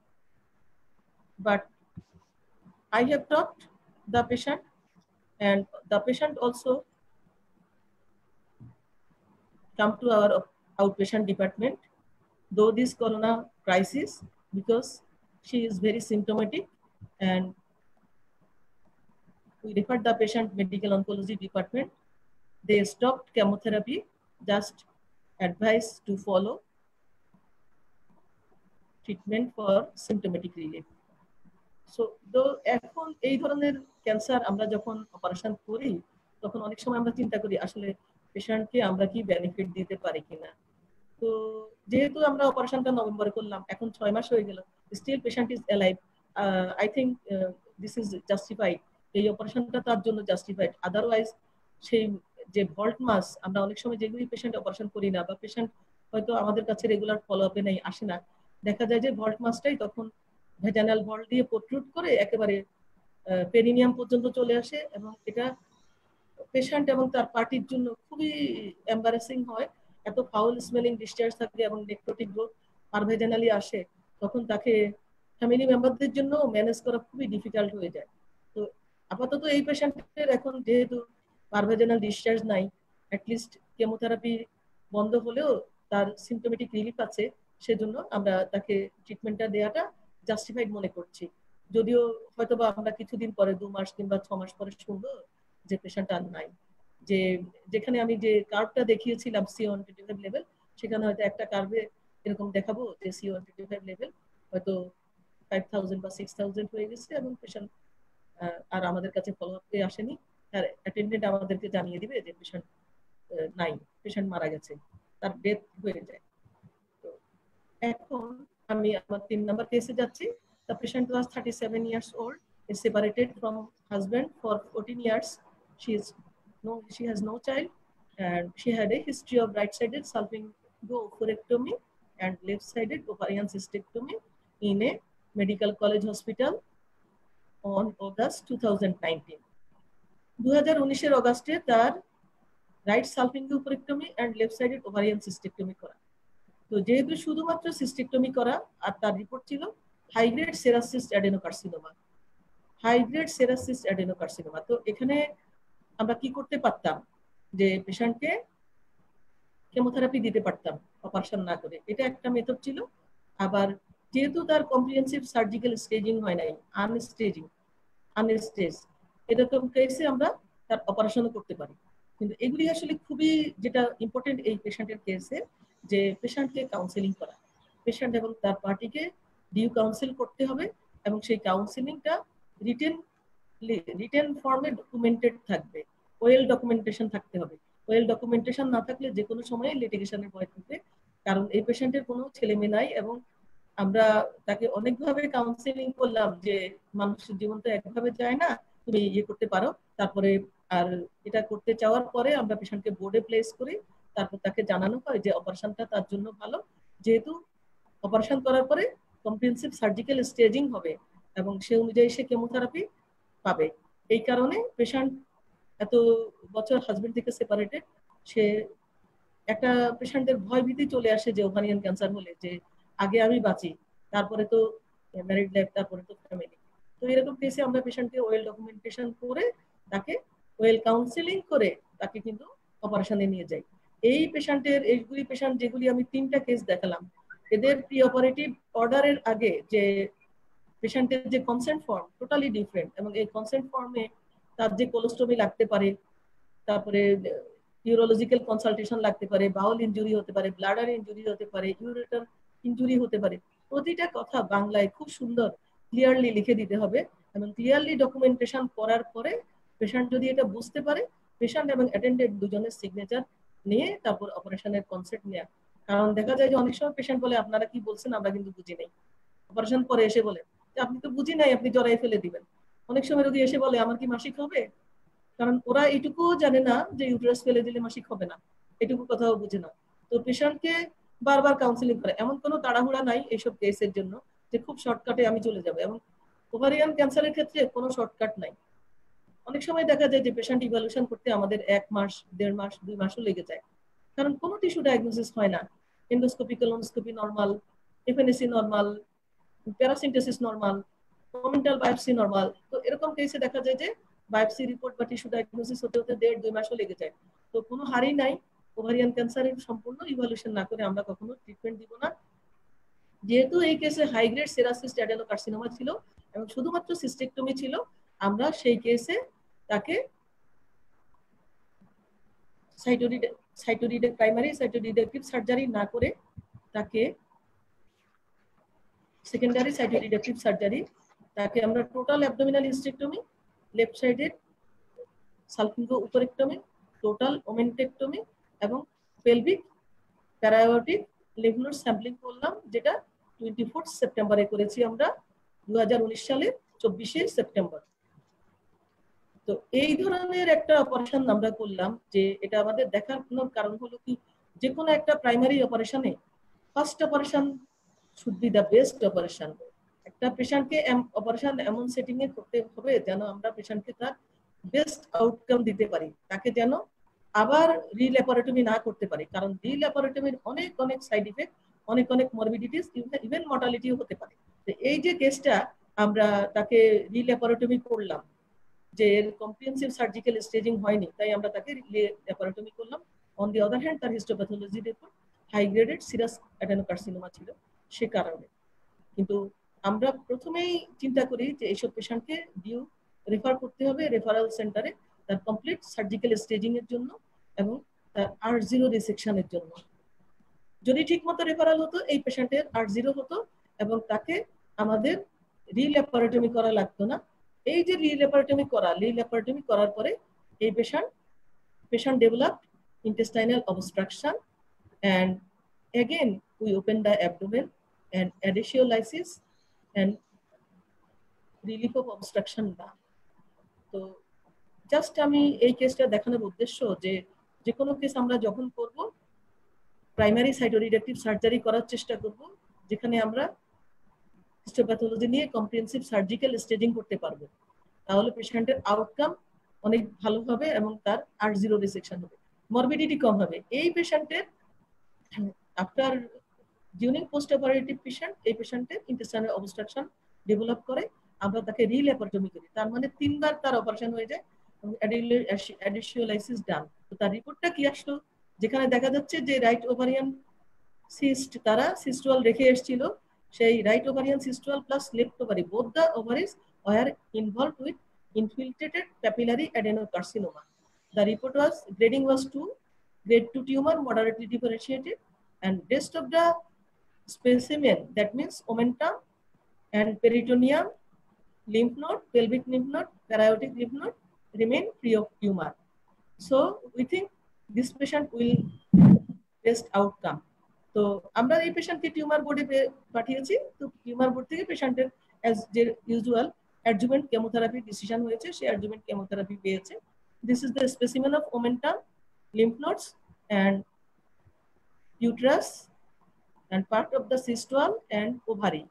But I have talked the patient, and the patient also come to our outpatient department, though this corona crisis, because she is very symptomatic, and we referred the patient medical oncology department. They stopped chemotherapy, just advised to follow treatment for symptomatic relief. So তো এখন এই ধরনের ক্যান্সার আমরা যখন অপারেশন করি তখন অনেক সময় আমরা চিন্তা করি আসলে পেশেন্টকে আমরা কি বেনিফিট দিতে পারি কিনা। তো যেহেতু আমরা অপারেশনটা নভেম্বরে করলাম, এখন ছয় মাস হয়ে গেল, still patient is alive, I think this is justified, এই অপারেশনটা তার জন্য জাস্টিফাইড। আদারওয়াইজ সেই যে ভল্ট মাস আমরা অনেক সময় যেগুলি পেশেন্ট অপারেশন করি না বা পেশেন্ট হয়তো আমাদের কাছে রেগুলার ফলো আপে নেই, আসে না, দেখা যায় যে ভল্ট মাসটাই তখন ভ্যাজানাল ভল্ট দিয়ে প্রোট্রুড করে একেবারে পেরিনিয়াম পর্যন্ত চলে আসে, এবং এটা পেশেন্ট এবং তার পার্টির জন্য খুবই এম্বারেসিং হয়। এত ফাউল স্মেলিং ডিসচার্জ থাকে এবং নেক্রোটিক গ্রোথ পারভেজানালি আসে, তখন তাকে ফ্যামিলি মেম্বারদের জন্য ম্যানেজ করা খুবই ডিফিকাল্ট হয়ে যায়। তো আপাতত এই পেশেন্টের এখন যেহেতু পারভেজানাল ডিসচার্জ নাই, অ্যাটলিস্ট কেমোথেরাপি বন্ধ হলেও তার সিমটোমেটিক রিলিফ আছে, সেজন্য আমরা তাকে ট্রিটমেন্টটা দেওয়াটা জাস্টিফাইড মনে করছি। যদিও হয়তোবা আমরা কিছুদিন পরে দু মাস কিংবা ছ মাস পরে শুনবো যে পেশেন্ট আর নাই। যে যেখানে আমি যে কার্ভটা দেখিয়েছিলাম C one twenty five level, সেখানে হয়তো একটা কার্ভে এরকম দেখাবো যে C one twenty five level হয়তো ফাইভ থাউজেন্ড বা সিক্স থাউজেন্ড হয়ে গেছে এবং পেশেন্ট আর আমাদের কাছে ফলো আপে আসেনি, আর অ্যাটেন্ডেন্ট আমাদেরকে জানিয়ে দিবে যে পেশেন্ট নাই, পেশেন্ট মারা গেছে, তার ডেথ হয়ে যায়। তো এখন আমি আমার তিন নম্বর কেসে যাচ্ছি। The patient was thirty-seven years old, is separated from husband for fourteen years. She is no, she has no child, and she had a history of right-sided salpingo-oophorectomy and left-sided ovarian cystectomy in a medical college hospital on August two thousand nineteen. দু হাজার উনিশের অগাস্টে তার right salpingo-oophorectomy and left-sided ovarian cystectomy করা। তো যেহেতু শুধুমাত্র সিস্টেক্টমি করা, আর তার রিপোর্ট ছিল high grade serous cyst adenocarcinoma, high grade serous cyst adenocarcinoma. তো এখানে আমরা কি করতে পারতাম যে পেশেন্টকে কেমোথেরাপি দিতে পারতাম অপারেশন না করে, এটা একটা মেথড ছিল। আবার যেহেতু তার কম্প্রিহেনসিভ সার্জিক্যাল স্টেজিং হয় নাই, আনস্টেজিং আনস্টেজ, এরকম কেসে আমরা তার অপারেশনও করতে পারি। কিন্তু এগুলি আসলে খুবই যেটা ইম্পর্টেন্ট এই পেশেন্টের কেসে, যে পেশেন্টকে কাউন্সেলিং করা, পেশেন্ট এবং তার পার্টিকে ডিউ কাউন্সিল করতে হবে, এবং সেই কাউন্সিলিংটা রিটেন রিটেন ফর্মে ডকুমেন্টেড থাকবে, ওয়েল ডকুমেন্টেশন থাকতে হবে। ওয়েল ডকুমেন্টেশন না থাকলে যে কোনো সময় লিটিগেশনের ভয় থাকবে, কারণ এই পেশেন্টের কোনো ছেলে মেয়ে নাই, এবং আমরা তাকে অনেকভাবে কাউন্সিলিং করলাম যে মানুষের জীবন তো একভাবে যায় না, তুমি ইয়ে করতে পারো। তারপরে আর এটা করতে চাওয়ার পরে আমরা পেশেন্টকে বোর্ডে প্লেস করি, তারপর তাকে জানানো হয় যে অপারেশনটা তার জন্য ভালো, যেহেতু অপারেশন করার পরে কম্প্রিহেনসিভ সার্জিক্যাল স্টেজিং হবে এবং সে অনুযায়ী সে কেমোথেরাপি পাবে। এই কারণে পেশেন্ট এত বছর হাজবেন্ড থেকে সেপারেটেড, সে একটা পেশেন্টের ভয় ভীতি চলে আসে যে ওভারিয়ান ক্যান্সার হলে যে আগে আমি বাঁচি, তারপরে তো ম্যারিড লাইফ, তারপরে তো ফ্যামিলি। তো এরকম কেসে আমরা পেশেন্টকে ওয়েল ডকুমেন্টেশন করে তাকে ওয়েল কাউন্সিলিং করে তাকে কিন্তু অপারেশনে নিয়ে যাই। এই পেশেন্টের এইগুলি পেশেন্ট যেগুলি আমি তিনটা কেস দেখালাম, এদের প্রি অপারেটিভ অর্ডারের আগে যে পেশেন্টের যে কনসেন্ট ফর্ম টোটালি ডিফারেন্ট, এবং এই কনসেন্ট ফর্মে তার যে কোলোস্টমি লাগতে পারে, তারপরে ইউরোলজিক্যাল কনসালটেশন লাগতে পারে, বাউল ইনজুরি হতে পারে, ব্লাডার ইনজুরি হতে পারে, ইউরেটার ইনজুরি হতে পারে, প্রতিটা কথা বাংলায় খুব সুন্দর ক্লিয়ারলি লিখে দিতে হবে, এবং ক্লিয়ারলি ডকুমেন্টেশন করার পরে পেশেন্ট যদি এটা বুঝতে পারে, পেশেন্ট এবং অ্যাটেন্ডেন্ট দুজনের সিগনেচার নিয়ে তারপর অপারেশনের কনসেপ্ট নেওয়া। কারণ দেখা যায় যে অনেক সময় পেশেন্ট বলে আপনারা কি বলছেন আমরা কিন্তু বুঝি নাই, অপারেশন পরে এসে বলে যে আপনি তো বুঝি নাই, আপনি জড়াই ফেলে দিবেন। অনেক সময় রোগী এসে বলে আমার কি মাসিক হবে, কারণ ওরা এইটুকুও জানে না যে ইউটেরাস ফেলে দিলে মাসিক হবে না, এটুকু কথাও বুঝে না। তো পেশেন্টকে বারবার কাউন্সিলিং করে, এমন কোনো তাড়াহুড়া নাই এইসব কেসের জন্য যে খুব শর্টকাটে আমি চলে যাবো, এবং ওভারিয়ান ক্যান্সারের ক্ষেত্রে কোনো শর্টকাট নাই। অনেক সময় দেখা যায় যে পেশেন্ট ইভ্যালুয়েশন করতে আমাদের এক মাস দেড় মাস দুই মাসও লেগে যায়, কারণ কোনো টিস্যু ডায়াগনোসিস হয় না। endoscopy colonoscopy normal, F N A C normal, paracentesis normal, omental biopsy normal. তো এরকম কেসে দেখা যায় যে বায়োপসি রিপোর্ট বা টিস্যু ডায়াগনোসিস হতে হতে দেড় দুই মাসও লেগে যায়। তো কোনো হারই নাই ওভারিয়ান ক্যান্সারের সম্পূর্ণ ইভালুয়েশন না করে আমরা কখনো ট্রিটমেন্ট দিব না। যেহেতু এই কেসে হাই গ্রেড সেরাসিস্ট অ্যাডেনোকার্সিনোমা ছিল এবং শুধুমাত্র সিস্টেক্টমি ছিল, আমরা সেই কেসে তাকে সাইটোরিড সাইটোরিড প্রাইমারি সাইটোরিডাকটিভ সার্জারি না করে তাকে সেকেন্ডারি সাইটোরিডাকটিভ সার্জারি, তাকে আমরা টোটাল অ্যাবডোমিনাল হিস্টেক্টমি, লেফট সাইডের সালফিঙ্গো উপরেক্টমি, টোটাল ওমেন্টেক্টমি এবং pelvic para-aortic lymph node sampling করলাম, যেটা টোয়েন্টি ফোর্থ সেপ্টেম্বরে করেছি আমরা দু হাজার উনিশ সালের চব্বিশে সেপ্টেম্বর। তো এই ধরনের একটা অপারেশন আমরা করলাম, যে এটা আমাদের দেখানোর কারণ হলো কি, যে কোনো একটা প্রাইমারি অপারেশনে first operation should be the best operation. একটা পেশেন্টকে অপারেশন এমন সেটিং এ করতে হবে যেন আমরা পেশেন্টকে তার বেস্ট আউটকাম দিতে পারি, তাকে যেন আবার রিল্যাপারেটমি না করতে পারি, কারণ রিল্যাপারেটমির অনেক অনেক সাইড ইফেক্ট, অনেক অনেক মরবিডিটিস, ইভেন মর্টালিটিও হতে পারে। তো এই যে কেসটা আমরা তাকে রিল্যাপারেটমি করলাম, যে কম্প্রিহেনসিভ সার্জিক্যাল স্টেজিং হয়নি, তাই আমরা তাকে রিল্যাপারেটমি করলাম। অন দি আদার হ্যান্ড তার histopathology report high graded serous adenocarcinoma ছিল সে কারণে। কিন্তু আমরা প্রথমেই চিন্তা করি যে এইসব পেশেন্টকে ডিউ রেফার করতে হবে রেফারেল সেন্টারে তার কমপ্লিট সার্জিক্যাল স্টেজিং এর জন্য এবং তার আর জিরো রিসেকশনের জন্য। যদি ঠিক মতো রেফারেল হতো এই পেশেন্টের আর জিরো হতো এবং তাকে আমাদের রিল্যাপারেটমি করা লাগতো না। এই যে রিল্যাপারেটমি করা, রিল্যাপারেটমি করার পরে এই patient patient developed intestinal obstruction, and again we open the abdomen and adhesiolysis and relief of obstruction done. তো জাস্ট আমি এই কেসটা দেখানোর উদ্দেশ্য যে যে কোনো কেস আমরা যখন করব প্রাইমারি সাইটোরিডাকটিভ সার্জারি করার চেষ্টা করব, যেখানে আমরা হিস্টোপ্যাথোলজি নিয়ে কম্প্রিহেনসিভ সার্জিক্যাল স্টেজিং করতে পারবো, তাহলে পেশেন্টের আউটকাম অনেক ভালো হবে এবং তার আর জিরো রিসেকশন হবে, মরবিডিটি কম হবে। এই পেশেন্টের after during post operative patient এই পেশেন্টের ইন্টেস্টাইনাল অবস্ট্রাকশন ডেভেলপ করে, আমরা তাকে রিল্যাপারেটমি করি, তার মানে তিনবার তার অপারেশন হয়ে যায় এবং অ্যাডিশিওলাইসিস ডান। তো তার রিপোর্টটা কি আসলো, যেখানে দেখা যাচ্ছে যে রাইট ওভারিয়ান সিস্ট তারা সিস্টুয়াল রেখে এসেছিল, সেই right ovarian cyst wall plus left ovary both the ovaries were involved with infiltrated papillary adenocarcinoma. The report was grading was two, grade two tumor moderately differentiated, and rest of the specimen, that means omentum and peritoneum, lymph node, pelvic lymph node, parietic lymph node remain free of tumor. So we think this patient will best outcome. তো আমরা এই পেশেন্টকে টিউমার বোর্ডে পাঠিয়েছি, তো টিউমার বোর্ড থেকে পেশেন্টের as usual adjuvant chemotherapy decision হয়েছে, সে adjuvant chemotherapy পেয়েছে। This is the specimen of omentum, lymph nodes and uterus and part of the cyst wall and ovary.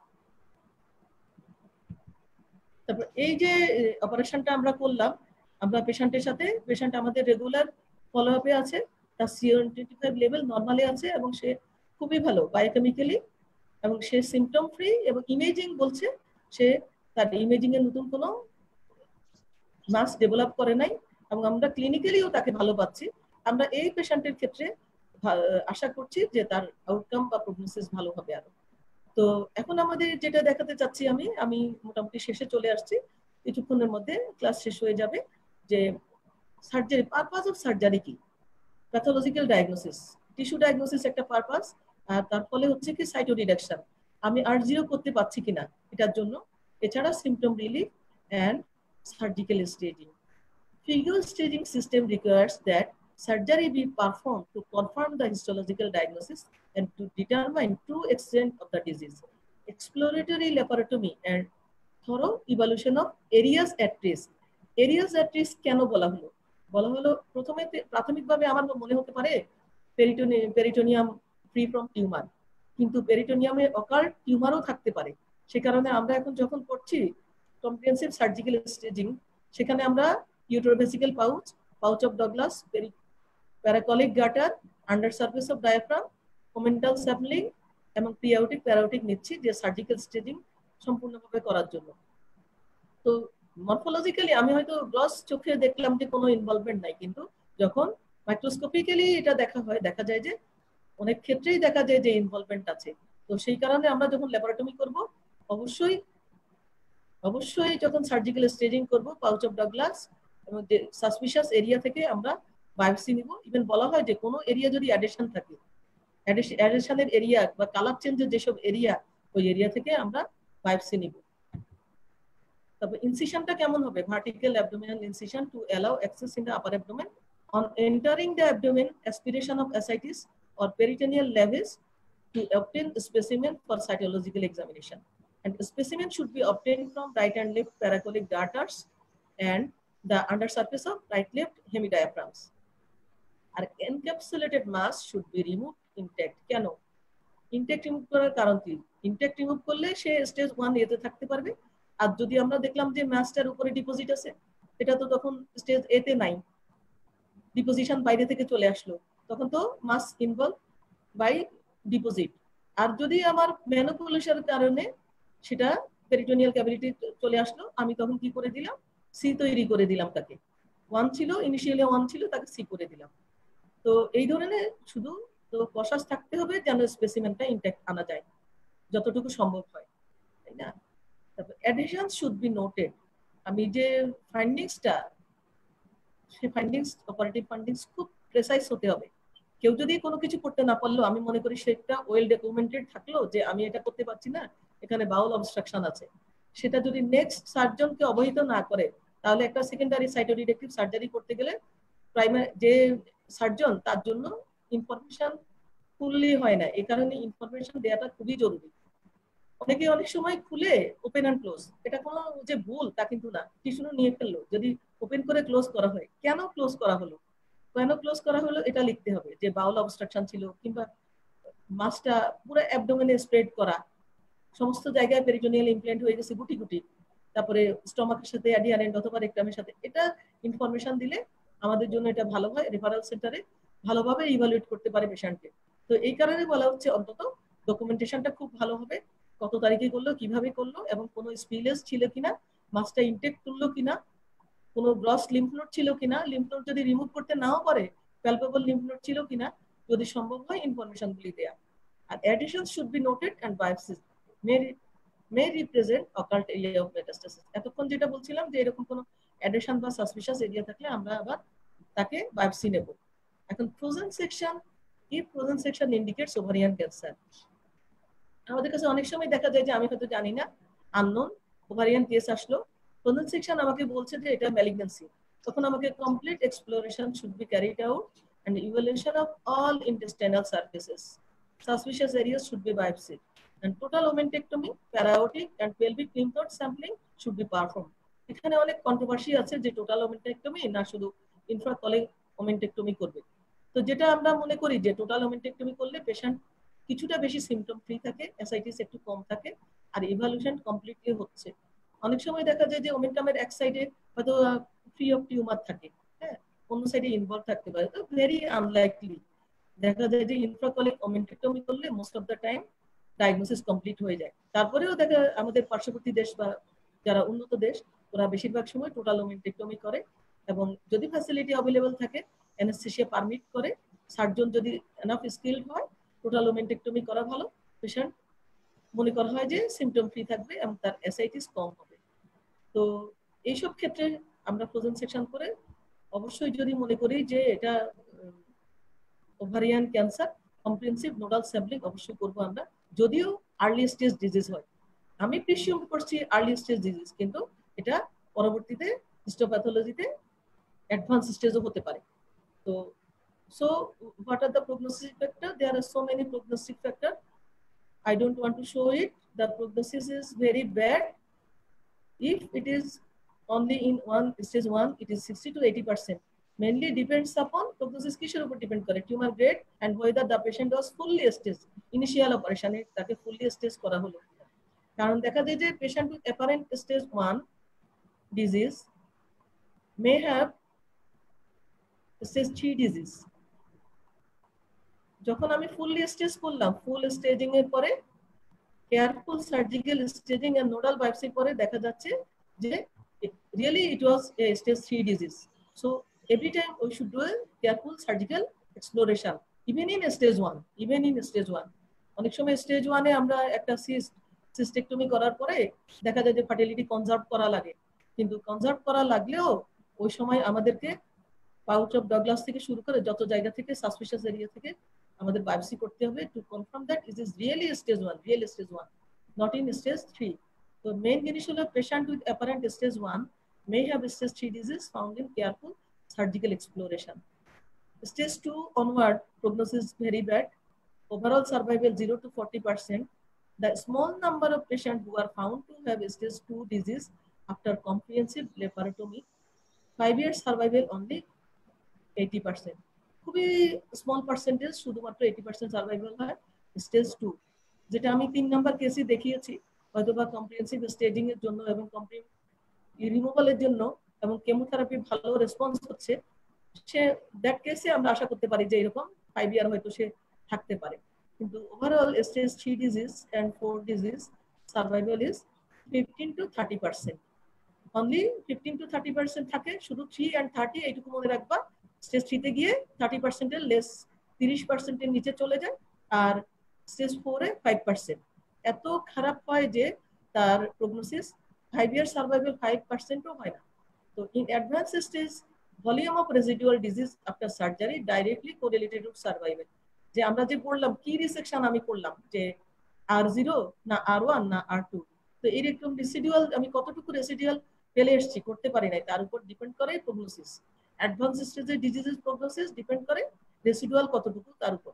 তারপর এই যে অপারেশনটা আমরা করলাম, আমরা পেশেন্টের সাথে, পেশেন্ট আমাদের রেগুলার ফলো আপে আছে, তার C O twenty five level normally আছে এবং সে খুবই ভালো বায়োকেমিক্যালি এবং সে সিমটম ফ্রি এবং ইমেজিং বলছে সে তার ইমেজিং এর নতুন কোনো মাস ডেভেলপ করে নাই এবং আমরা ক্লিনিক্যালিও তাকে ভালো পাচ্ছি। আমরা এই পেশেন্টের ক্ষেত্রে আশা করছি যে তার আউটকাম বা প্রগনোসিস ভালো হবে আরো। তো এখন আমাদের যেটা দেখাতে চাচ্ছি আমি আমি মোটামুটি শেষে চলে আসছি, কিছুক্ষণের মধ্যে ক্লাস শেষ হয়ে যাবে, যে সার্জারি পারপাস অফ সার্জারি কি, প্যাথোলজিক্যাল ডায়াগনোসিস, টিস্যু ডায়াগনোসিস একটা পারপাস, আর তার ফলে হচ্ছে কি সাইটো রিডাকশন, আমি আর জিরো করতে পারছি কিনা এটার জন্য, এছাড়া symptom relief and surgical staging. Figure staging system requires that surgery be performed to confirm the histological diagnosis and to determine true extent of the disease. Exploratory laparotomy and thorough evaluation of areas at risk. Areas at risk কেন বলা হলো? বলা হলো প্রথমে প্রাথমিকভাবে আমার মনে হতে পারে peritoneum peritoneum free from tumour, কিন্তু পেরিটোনিয়ামে অকাল্ট টিউমারও থাকতে পারে। সে কারণে আমরা এখন যখন করছি কম্প্রিহেনসিভ সার্জিক্যাল স্টেজিং, সেখানে আমরা uterovesical pouch, pouch of Douglas, paracolic gutter, under surface of diaphragm omental sampling এবং প্রিআউটিক প্যারাউটিক নিচ্ছি যে সার্জিক্যাল স্টেজিং সম্পূর্ণভাবে করার জন্য। তো মরফোলজিক্যালি আমি হয়তো গ্রস চোখে দেখলাম যে কোনো ইনভলভমেন্ট নাই, কিন্তু যখন মাইক্রোস্কোপিক্যালি এটা দেখা হয় দেখা যায় যে অনেক ক্ষেত্রেই দেখা যায় যে ইনভলভমেন্ট আছে। তো সেই কারণে আমরা যখন ল্যাবরেটমি করব অবশ্যই অবশ্যই যখন সার্জিক্যাল স্টেজিং করব পাউচ অফ ডাগলাস এবং যে সাসপিশিয়াস এরিয়া থেকে আমরা বায়োপসি নিব। ইভেন বলা হয় যে কোনো এরিয়া যদি অ্যাডিশন থাকে, অ্যাডিশনের এরিয়া বা কালার চেঞ্জের যেসব এরিয়া ওই এরিয়া থেকে আমরা বায়োপসি নিব। তবে ইনসিশনটা কেমন হবে? Vertical abdominal incision to allow access in the upper abdomen. On entering the abdomen, aspiration of ascites or peritoneal lavage to obtain specimen for cytological examination. And specimen should be obtained from right and left paracolic darters and the undersurface of right-left hemidiaphragms. Our encapsulated mass should be removed intact. কেন ইনটেক্ট রিমুভ করার কারণ কি? ইনটেক্ট রিমুভ করলে সে স্টেজ ওয়ান এতে থাকতে পারবে। আর যদি আমরা দেখলাম যে মাসটার উপরে ডিপোজিট আছে, এটা তো তখন স্টেজ এতে নাই, ডিপোজিশন বাইরে থেকে চলে আসলো, তখন তো মাস ইনভলভ বাই ডিপোজিট। আর যদি আমার ম্যানিপুলেশনের কারণে সেটা পেরিটোনিয়াল ক্যাভিটি চলে আসলো, আমি তখন কি করে দিলাম? সি তৈরি করে দিলাম। তাকে ওয়ান ছিল, ইনিশিয়ালি ওয়ান ছিল, তাকে সি করে দিলাম। তো এই ধরনের শুধু তো কশাস থাকতে হবে যেন স্পেসিমেনটা ইনট্যাক্ট আনা যায় যতটুকু সম্ভব হয়, তাই না? তারপর অ্যাডিশন শুড বি নোটেড। আমি যে ফাইন্ডিংসটা, সেই ফাইন্ডিংস অপারেটিভ ফাইন্ডিংস খুব প্রেসাইজ হতে হবে। কেউ যদি কোনো কিছু করতে না পারলো, আমি মনে করি সেটা ওয়েল ডকুমেন্টেড থাকলো যে আমি এটা করতে পারছি না, এখানে বাউল অবস্ট্রাকশন আছে, সেটা যদি নেক্সট সার্জনকে অবহিত না করে, তাহলে একটা সেকেন্ডারি সাইটোডিডাকটিভ সার্জারি করতে গেলে প্রাইমারি যে সার্জন তার জন্য ইনফরমেশন ফুললি হয় না। এই কারণে ইনফরমেশন দেওয়াটা খুবই জরুরি। অনেকে অনেক সময় খুলে ওপেন অ্যান্ড ক্লোজ, এটা কোনো যে ভুল তা কিন্তু না। টিস্যু নিয়ে ফেললো, যদি ওপেন করে ক্লোজ করা হয়, কেন ক্লোজ করা হলো, কেন ক্লোজ করা হলো এটা লিখতে হবে, যে বাউল অবস্ট্রাকশন ছিল কিংবা মাসটা পুরো অ্যাবডোমেনে স্প্রেড করা, সমস্ত জায়গায় পেরিটোনিয়াল ইমপ্ল্যান্ট হয়ে গেছে গুটি গুটি, তারপরে স্টমাকের সাথে অ্যাডিয়ান এন্ড অথবা রেকটামের সাথে, এটা ইনফরমেশন দিলে আমাদের জন্য এটা ভালো হয়। রেফারেল সেন্টারে ভালোভাবে ইভালুয়েট করতে পারে পেশেন্টকে। তো এই কারণে বলা হচ্ছে অন্তত ডকুমেন্টেশনটা খুব ভালো হবে, কত তারিখে করলো, কিভাবে করলো, এবং কোনো স্পিলেজ ছিল কিনা, মাছটা ইনটেক করলো কিনা, কোনো গ্রস লিম্ফ নোড ছিল কিনা, লিম্ফ নোড যদি রিমুভ করতে নাও পারে প্যালপেবল লিম্ফ নোড ছিল কিনা, যদি সম্ভব হয় ইনফরমেশন গুলি দেয়া। আর addition should be noted and biopsy may may represent occult area of metastasis. এতক্ষণ যেটা বলছিলাম যে এরকম কোনো অ্যাডিশন বা সাসপিশিয়াস এরিয়া থাকলে আমরা আবার তাকে বায়োপসি নেব। এখন frozen section, if frozen section indicates ovarian cancer. আমাদের কাছে অনেক সময় দেখা যায় যে আমি হয়তো জানি না, আননোন ওভারিয়ান কেস আসলো, ফ্রোজেন সেকশন আমাকে বলছে যে এটা ম্যালিগন্যান্সি, তখন আমাকে complete exploration should be carried out and evaluation of all intestinal surfaces. Suspicious areas should be biopsied and total omentectomy, para-aortic and pelvic lymph node sampling should be performed. এখানে অনেক কন্ট্রোভার্সি আছে যে টোটাল ওমেন্টেক্টমি না শুধু ইনফ্রাকলিক ওমেন্টেক্টমি করবে। তো যেটা আমরা মনে করি যে টোটাল ওমেন্টেক্টমি করলে পেশেন্ট কিছুটা বেশি সিমটম ফ্রি থাকে, অ্যাসাইটিস একটু কম থাকে, আর ইভালুয়েশন কমপ্লিটলি হচ্ছে। অনেক সময় দেখা যায় যে ওমেন্টামের এক সাইডে হয়তো ফ্রি অফ টিউমার থাকে, হ্যাঁ, অন্য সাইডে ইনভলভ থাকতে পারে। তো ভেরি আনলাইকলি দেখা যায় যে ইনফ্রাকলিক ওমেন্টেক্টমি করলে most of the time diagnosis complete হয়ে যায়। তারপরেও দেখা আমাদের পার্শ্ববর্তী দেশ বা যারা উন্নত দেশ ওরা বেশিরভাগ সময় টোটাল ওমেন্টেক্টমি করে, এবং যদি ফ্যাসিলিটি অ্যাভেলেবল থাকে অ্যানেস্থেসিয়া পারমিট করে, সার্জন যদি এনাফ স্কিলড হয় টোটাল ওমেন্টেক্টমি করা ভালো। পেশেন্ট মনে করা হয় যে সিমটম ফ্রি থাকবে এবং তার অ্যাসাইটিস কম হবে। তো এইসব ক্ষেত্রে আমরা ফ্রোজেন সেকশন করে অবশ্যই যদি মনে করি যে এটা ovarian cancer, comprehensive nodal sampling অবশ্যই করব আমরা, যদিও আর্লি স্টেজ ডিজিজ হয়। আমি প্রিসিউম করছি আর্লি স্টেজ ডিজিজ, কিন্তু এটা পরবর্তীতে হিস্টোপ্যাথোলজিতে অ্যাডভান্স স্টেজও হতে পারে। তো so what are the prognosis factor? There are so many prognosis factor, I don't want to show it. The prognosis is very bad. If it is only in one stage one, it is sixty to eighty percent. Mainly depends upon prognosis kisher upor depend kore, tumor grade and whether the patient was fully staged. Initial operation e take fully staged kora holo, karon dekha jay je patient with apparent stage one disease may have stage three disease. যখন আমি ফুললি স্টেজ করলাম, ফুল স্টেজিং এর পরে careful surgical staging and nodal বায়োপসির পরে দেখা যাচ্ছে যে really it was a stage three disease. So every time we should do a careful surgical exploration even in stage one, even in stage one. অনেক সময় স্টেজ ওয়ানে আমরা একটা সিস্ট সিস্টেক্টমি করার পরে দেখা যায় যে ফার্টিলিটি কনজার্ভ করা লাগে, কিন্তু কনজার্ভ করা লাগলেও ওই সময় আমাদেরকে পাউচ অফ ডগলাস থেকে শুরু করে যত জায়গা থেকে সাসপিশিয়াস এরিয়া থেকে আমাদের বায়োপসি করতে হবে to confirm that it is really stage one, real stage one, not in stage three. তো মেইন জিনিস হলো patient with apparent stage one may have stage three disease found in careful surgical exploration. Stage two onward prognosis is very bad. Overall survival zero to forty percent. The small number of patients who are found to have stage two disease after comprehensive laparotomy, five years survival only eighty percent. খুবই স্মল পার্সেন্টেজ, শুধুমাত্র eighty percent সার্ভাইভাল হয় স্টেজ টু, যেটা আমি তিন নাম্বার কেসে দেখিয়েছি। হয়তোবা কম্প্রিহেন্সিভ স্টেজিং এর জন্য এবং রিমুভালের জন্য এবং কেমোথেরাপি ভালো রেসপন্স হচ্ছে, সে দ্যাট কেসে আমরা আশা করতে পারি যে এরকম ফাইভ ইয়ার হয়তো সে থাকতে পারে। কিন্তু overall stage three disease and four disease survival is fifteen to thirty percent, only fifteen to thirty percent থাকে। শুধু থ্রি অ্যান্ড থার্টি এইটুকু মনে রাখবা, স্টেজ থ্রিতে গিয়ে থার্টি পার্সেন্টের লেস, তিরিশ পার্সেন্টের নিচে চলে যায়, আর স্টেজ ফোরে ফাইভ পার্সেন্ট। এত খারাপ হয় যে তার prognosis five year survival five পার্সেন্টও হয় না। তো in advance stage volume of residual disease after surgery directly correlated with survival. যে আমরা যে করলাম কি রিসেকশন আমি করলাম, যে আর জিরো না আর ওয়ান না আর টু, তো এইরকম রেসিডুয়াল আমি কতটুকু রেসিডুয়াল ফেলে এসেছি করতে পারি নাই, তার উপর ডিপেন্ড করে প্রগনোসিস। অ্যাডভান্স স্টেজে ডিজিজের প্রগনোসিস ডিপেন্ড করে রেসিডুয়াল কতটুকু তার উপরে।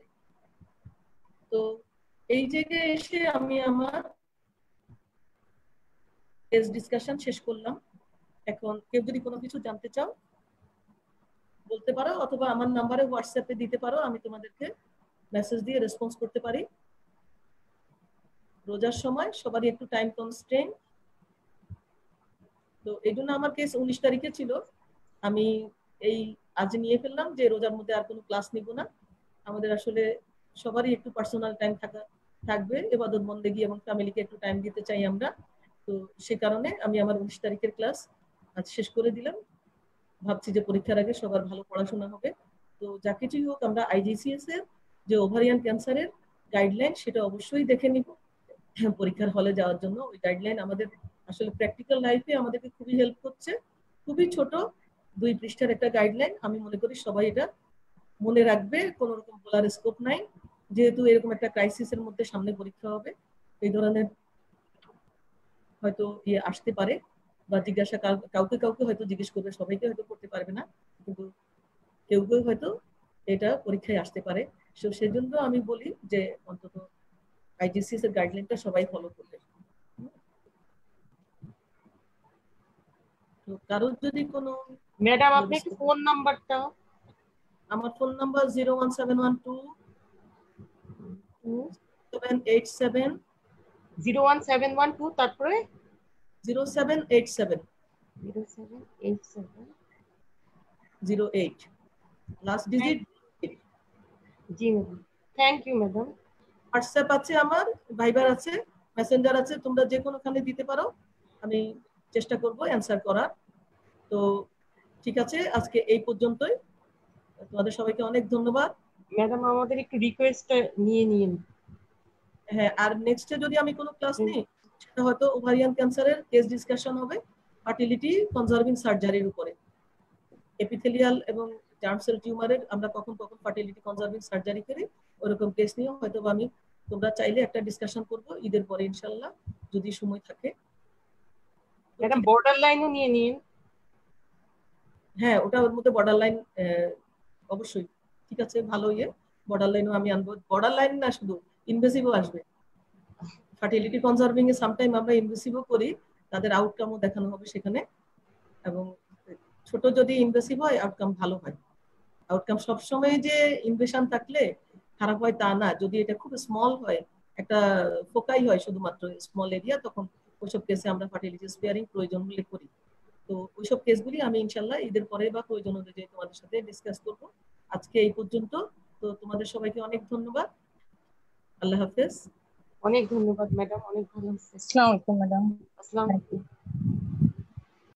তো এই জায়গায় এসে আমি আমার কেস ডিসকাশন শেষ করলাম। এখন কেউ যদি কোনো কিছু জানতে চাও বলতে পারো, অথবা আমার নাম্বারে হোয়াটসঅ্যাপে দিতে পারো, আমি তোমাদেরকে মেসেজ দিয়ে রেসপন্স করতে পারি। রোজার সময় সবারই একটু টাইম কনস্ট্রেইন, তো এই জন্য আমার কেস উনিশ তারিখে ছিল। আমি এই আজ নিয়ে ফেললাম যে রোজার মধ্যে আর কোনো ক্লাস নিব না। আমাদের আসলে সবারই একটু পার্সোনাল টাইম থাকা থাকবে, ইবাদত বন্দেগী এবং ফ্যামিলিকে একটু টাইম দিতে চাই আমরা। তো সে কারণে আমি আমার উনিশ তারিখের ক্লাস আজ শেষ করে দিলাম। ভাবছি যে পরীক্ষার আগে সবার ভালো পড়াশোনা হবে। তো যা কিছুই হোক, আমরা আইজিসিএস এর যে ওভারিয়ান ক্যান্সারের গাইডলাইন সেটা অবশ্যই দেখে নিব পরীক্ষার হলে যাওয়ার জন্য। ওই গাইডলাইন আমাদের আসলে প্র্যাকটিক্যাল লাইফে আমাদেরকে খুবই হেল্প করছে। খুবই ছোট দুই পৃষ্ঠার একটা গাইডলাইন, আমি মনে করি সবাই এটা মনে রাখবে, কোনো রকম বলার স্কোপ নাই। যেহেতু এরকম একটা ক্রাইসিসের মধ্যে সামনে পরীক্ষা হবে, এই ধরনের হয়তো ইয়ে আসতে পারে বা জিজ্ঞাসা কাউকে কাউকে হয়তো জিজ্ঞেস করবে, সবাইকে হয়তো করতে পারবে না, কিন্তু কেউ কেউ হয়তো এটা পরীক্ষায় আসতে পারে। তো সেজন্য আমি বলি যে অন্তত আইজিসিএস এর গাইডলাইনটা সবাই ফলো করবে। তো কারোর যদি কোনো ম্যাডাম আপনি কি ফোন নাম্বারটা? আমার phone number zero one seven one two seven eight seven zero one seven one two তারপরে zero seven eight seven zero seven eight seven zero eight, last digit. জি madam, thank you madam. WhatsApp আছে আমার, ভাইবার আছে, মেসেঞ্জার আছে, তোমরা যে কোনোখানে দিতে পারো, আমি চেষ্টা করব অ্যান্সার করার। তো ঠিক আছে, আজকে এই পর্যন্তই। তোমাদের সবাইকে অনেক ধন্যবাদ। ম্যাডাম আমাদের একটু রিকোয়েস্টটা নিয়ে নিন। হ্যাঁ, আর নেক্সটে যদি আমি কোনো ক্লাস নিই সেটা হয়তো ওভারিয়ান ক্যান্সারের কেস ডিসকাশন হবে ফার্টিলিটি কনজার্ভিং সার্জারির উপরে। এপিথেলিয়াল এবং জার্ম সেল টিউমারের আমরা কখন কখন ফার্টিলিটি কনজার্ভিং সার্জারি করি, ওরকম কেস নিয়ে হয়তো আমি তোমরা চাইলে একটা ডিসকাশন করব ঈদের পরে ইনশাআল্লাহ, যদি সময় থাকে। ম্যাডাম বর্ডার লাইনও নিয়ে নিন। হ্যাঁ, ওটা ওর মধ্যে বর্ডার লাইন অবশ্যই ঠিক আছে, ভালো ইয়ে, বর্ডার লাইনও আমি আনবো। বর্ডার লাইন না, শুধু ইনভেসিভও আসবে। ফার্টিলিটি কনজার্ভিং এ সামটাইম আমরা ইনভেসিভও করি, তাদের আউটকামও দেখানো হবে সেখানে। এবং ছোট যদি ইনভেসিভ হয় আউটকাম ভালো হয়। আউটকাম সবসময় যে ইনভেশন থাকলে খারাপ হয় তা না, যদি এটা খুব স্মল হয়, একটা ফোকাই হয় শুধুমাত্র স্মল এরিয়া, তখন ওইসব কেসে আমরা ফার্টিলিটি স্পেয়ারিং প্রয়োজন হলে করি। তো ওইসব কেসগুলি আমি ইনশাল্লাহ ঈদের পরে বা প্রয়োজন অনুযায়ী তোমাদের সাথে ডিসকাস করব। আজকে এই পর্যন্ত। তো তোমাদের সবাইকে অনেক ধন্যবাদ। আল্লাহ হাফেজ। অনেক ধন্যবাদ ম্যাডাম, অনেক ভালো। আসসালামু আলাইকুম ম্যাডাম। আসসালাম।